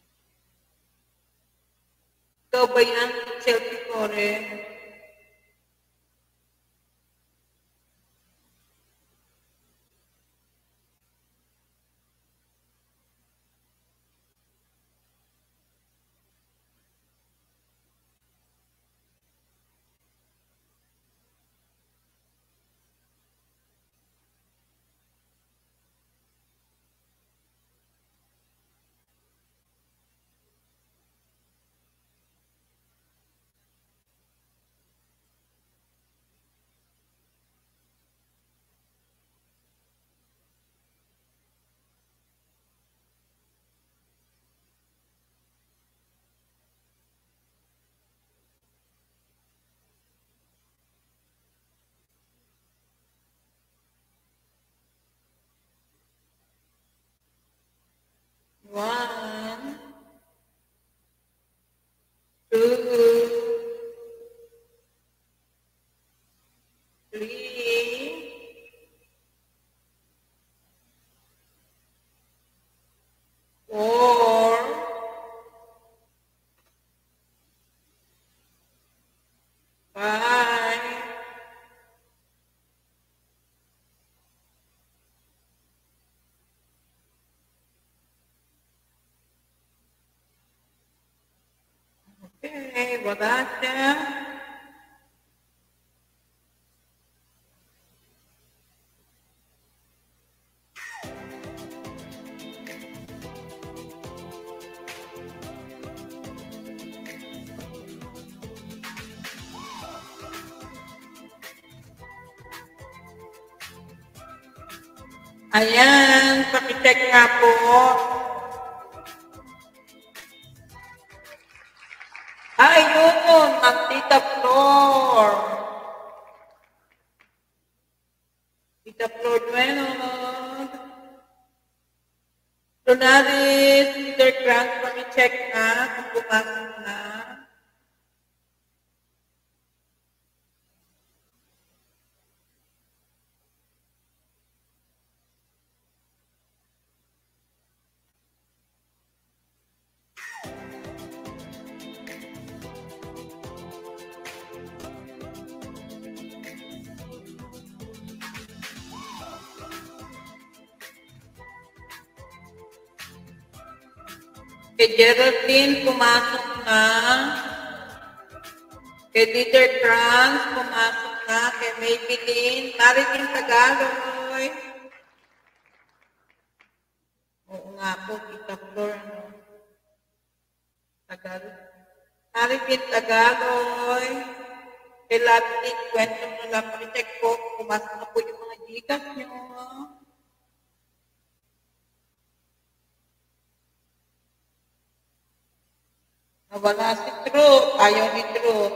Ikaw ba yan? Selfie ko rin. Okay, wala siya. Ayan, pakicheck nga po. Ay, yun, ang Tita Flor. Tita Flor Duenon. Lunaris, Peter Grant, pakicheck na kung pumasok na. Kay Geraldine, pumasok na. Kay Dieter Franz, pumasok na. Kay Maybelline, Maritin Tagaloy. Oo nga po, Tita Flor, ano? Tagalog. Maritin Tagaloy. Kay Lovely, kwento nyo lang. Pakicheck po, pumasok na po yung mga gigas nyo. Nawala si Truth. Ayaw ni Truth.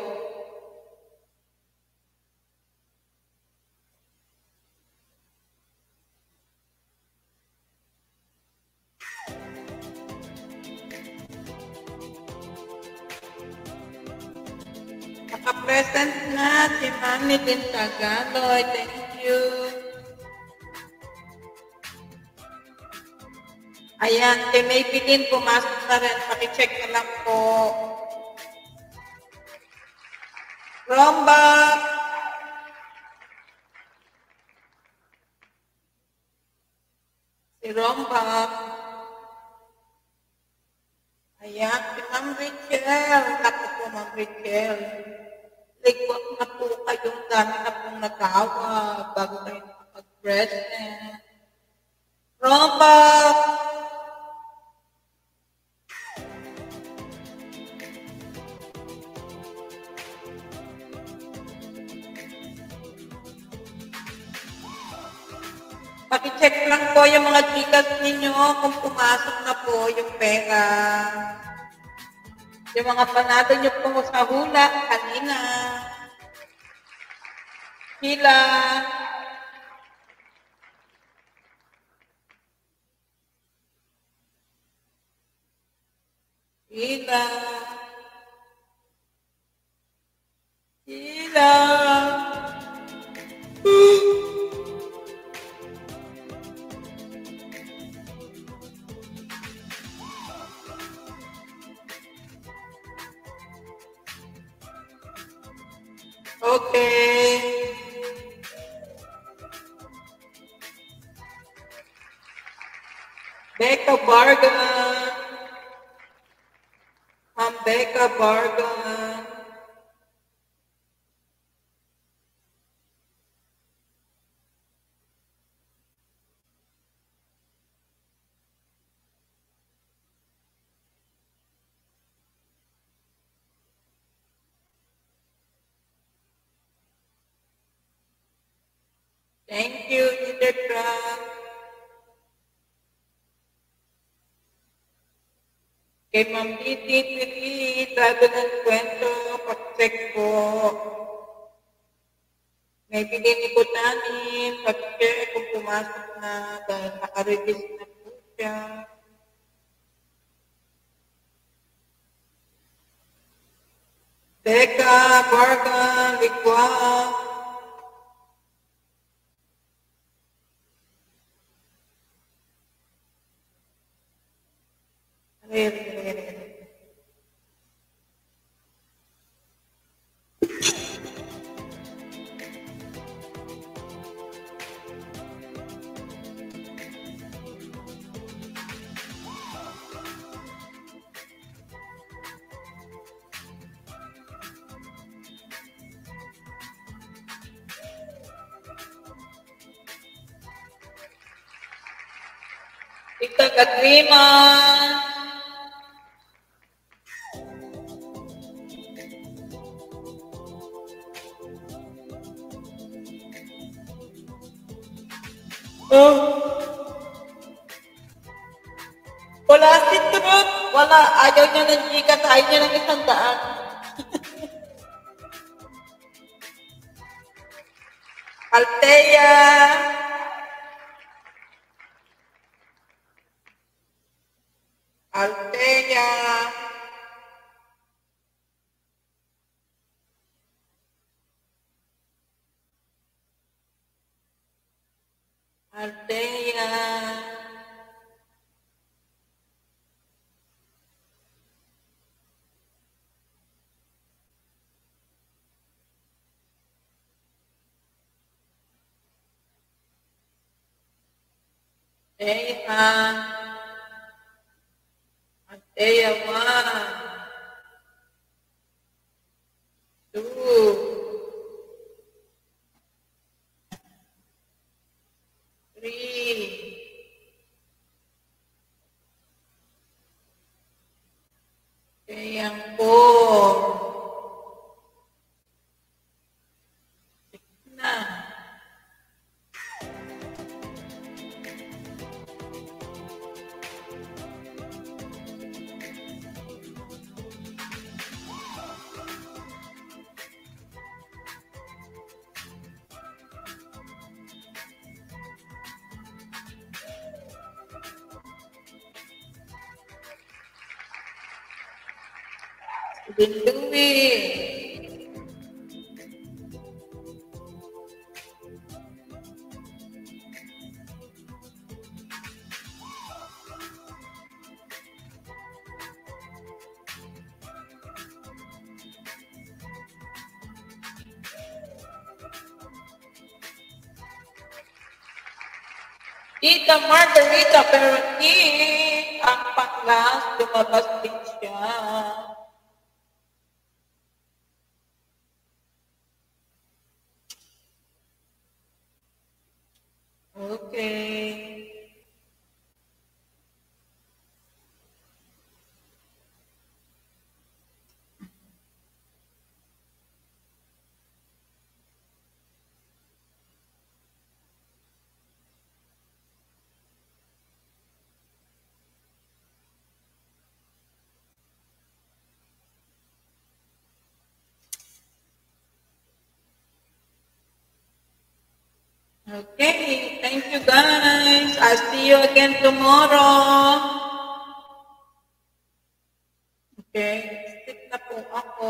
Naka-present na si Mami din Tagaloy. Thank you. Ayan, kay Maybelline, pumasok na rin. Pakicheck na lang po. Romba. Si Romba. Ayan, si Ma'am Rachel. Naku po, Ma'am Rachel. Ligwak na po kayong dami na pong nagawa bago kayo nakapag-present. Romba. Pakicheck lang po yung mga gigas ninyo kung pumasok na po yung pera. Yung mga panado nyo po sa hula kanina. Sila. Sila. Sila. Okay. Becca Barga. Ma'am Becca Barga. Thank you, Leader Trump. Kay Ma'am Diti, Pili, tago ng kwento, pag-check po. May bilhin ni Kutanin, pag-check kung pumasok na, dahil nakaregister na po siya. Becca, Barga, Ligwa. Tita Katrima. Oh. Wala si Truth. Wala. Ayaw niya ng gigas. Ayaw niya ng isang daan. Althea. Althea. Althea. Althea. Althea, one. Two. Three. Yang four. Six na. Louie. Tita Margarita, pero hindi ang paklas, lumabas din siya. Okay. Okay, thank you guys. I'll see you again tomorrow. Okay, stick na po ako.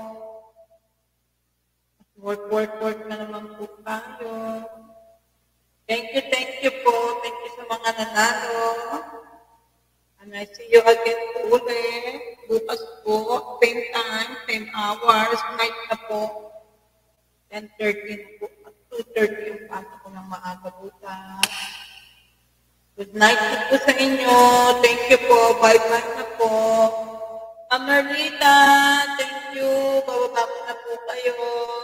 Work, work, work na naman po tayo. Thank you, thank you po. Thank you sa mga nanalo. And I see you again po ulit. Bukas po, same time, same hours, night na po. ten thirty na po. two thirty yung pasok ko ng maaga bukas. Good night po sa inyo. Thank you po. Bye-bye na po. Amarita, thank you. Bababa ko na po kayo.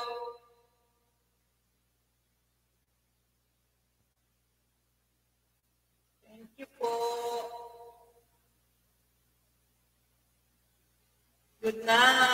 Thank you po. Good night.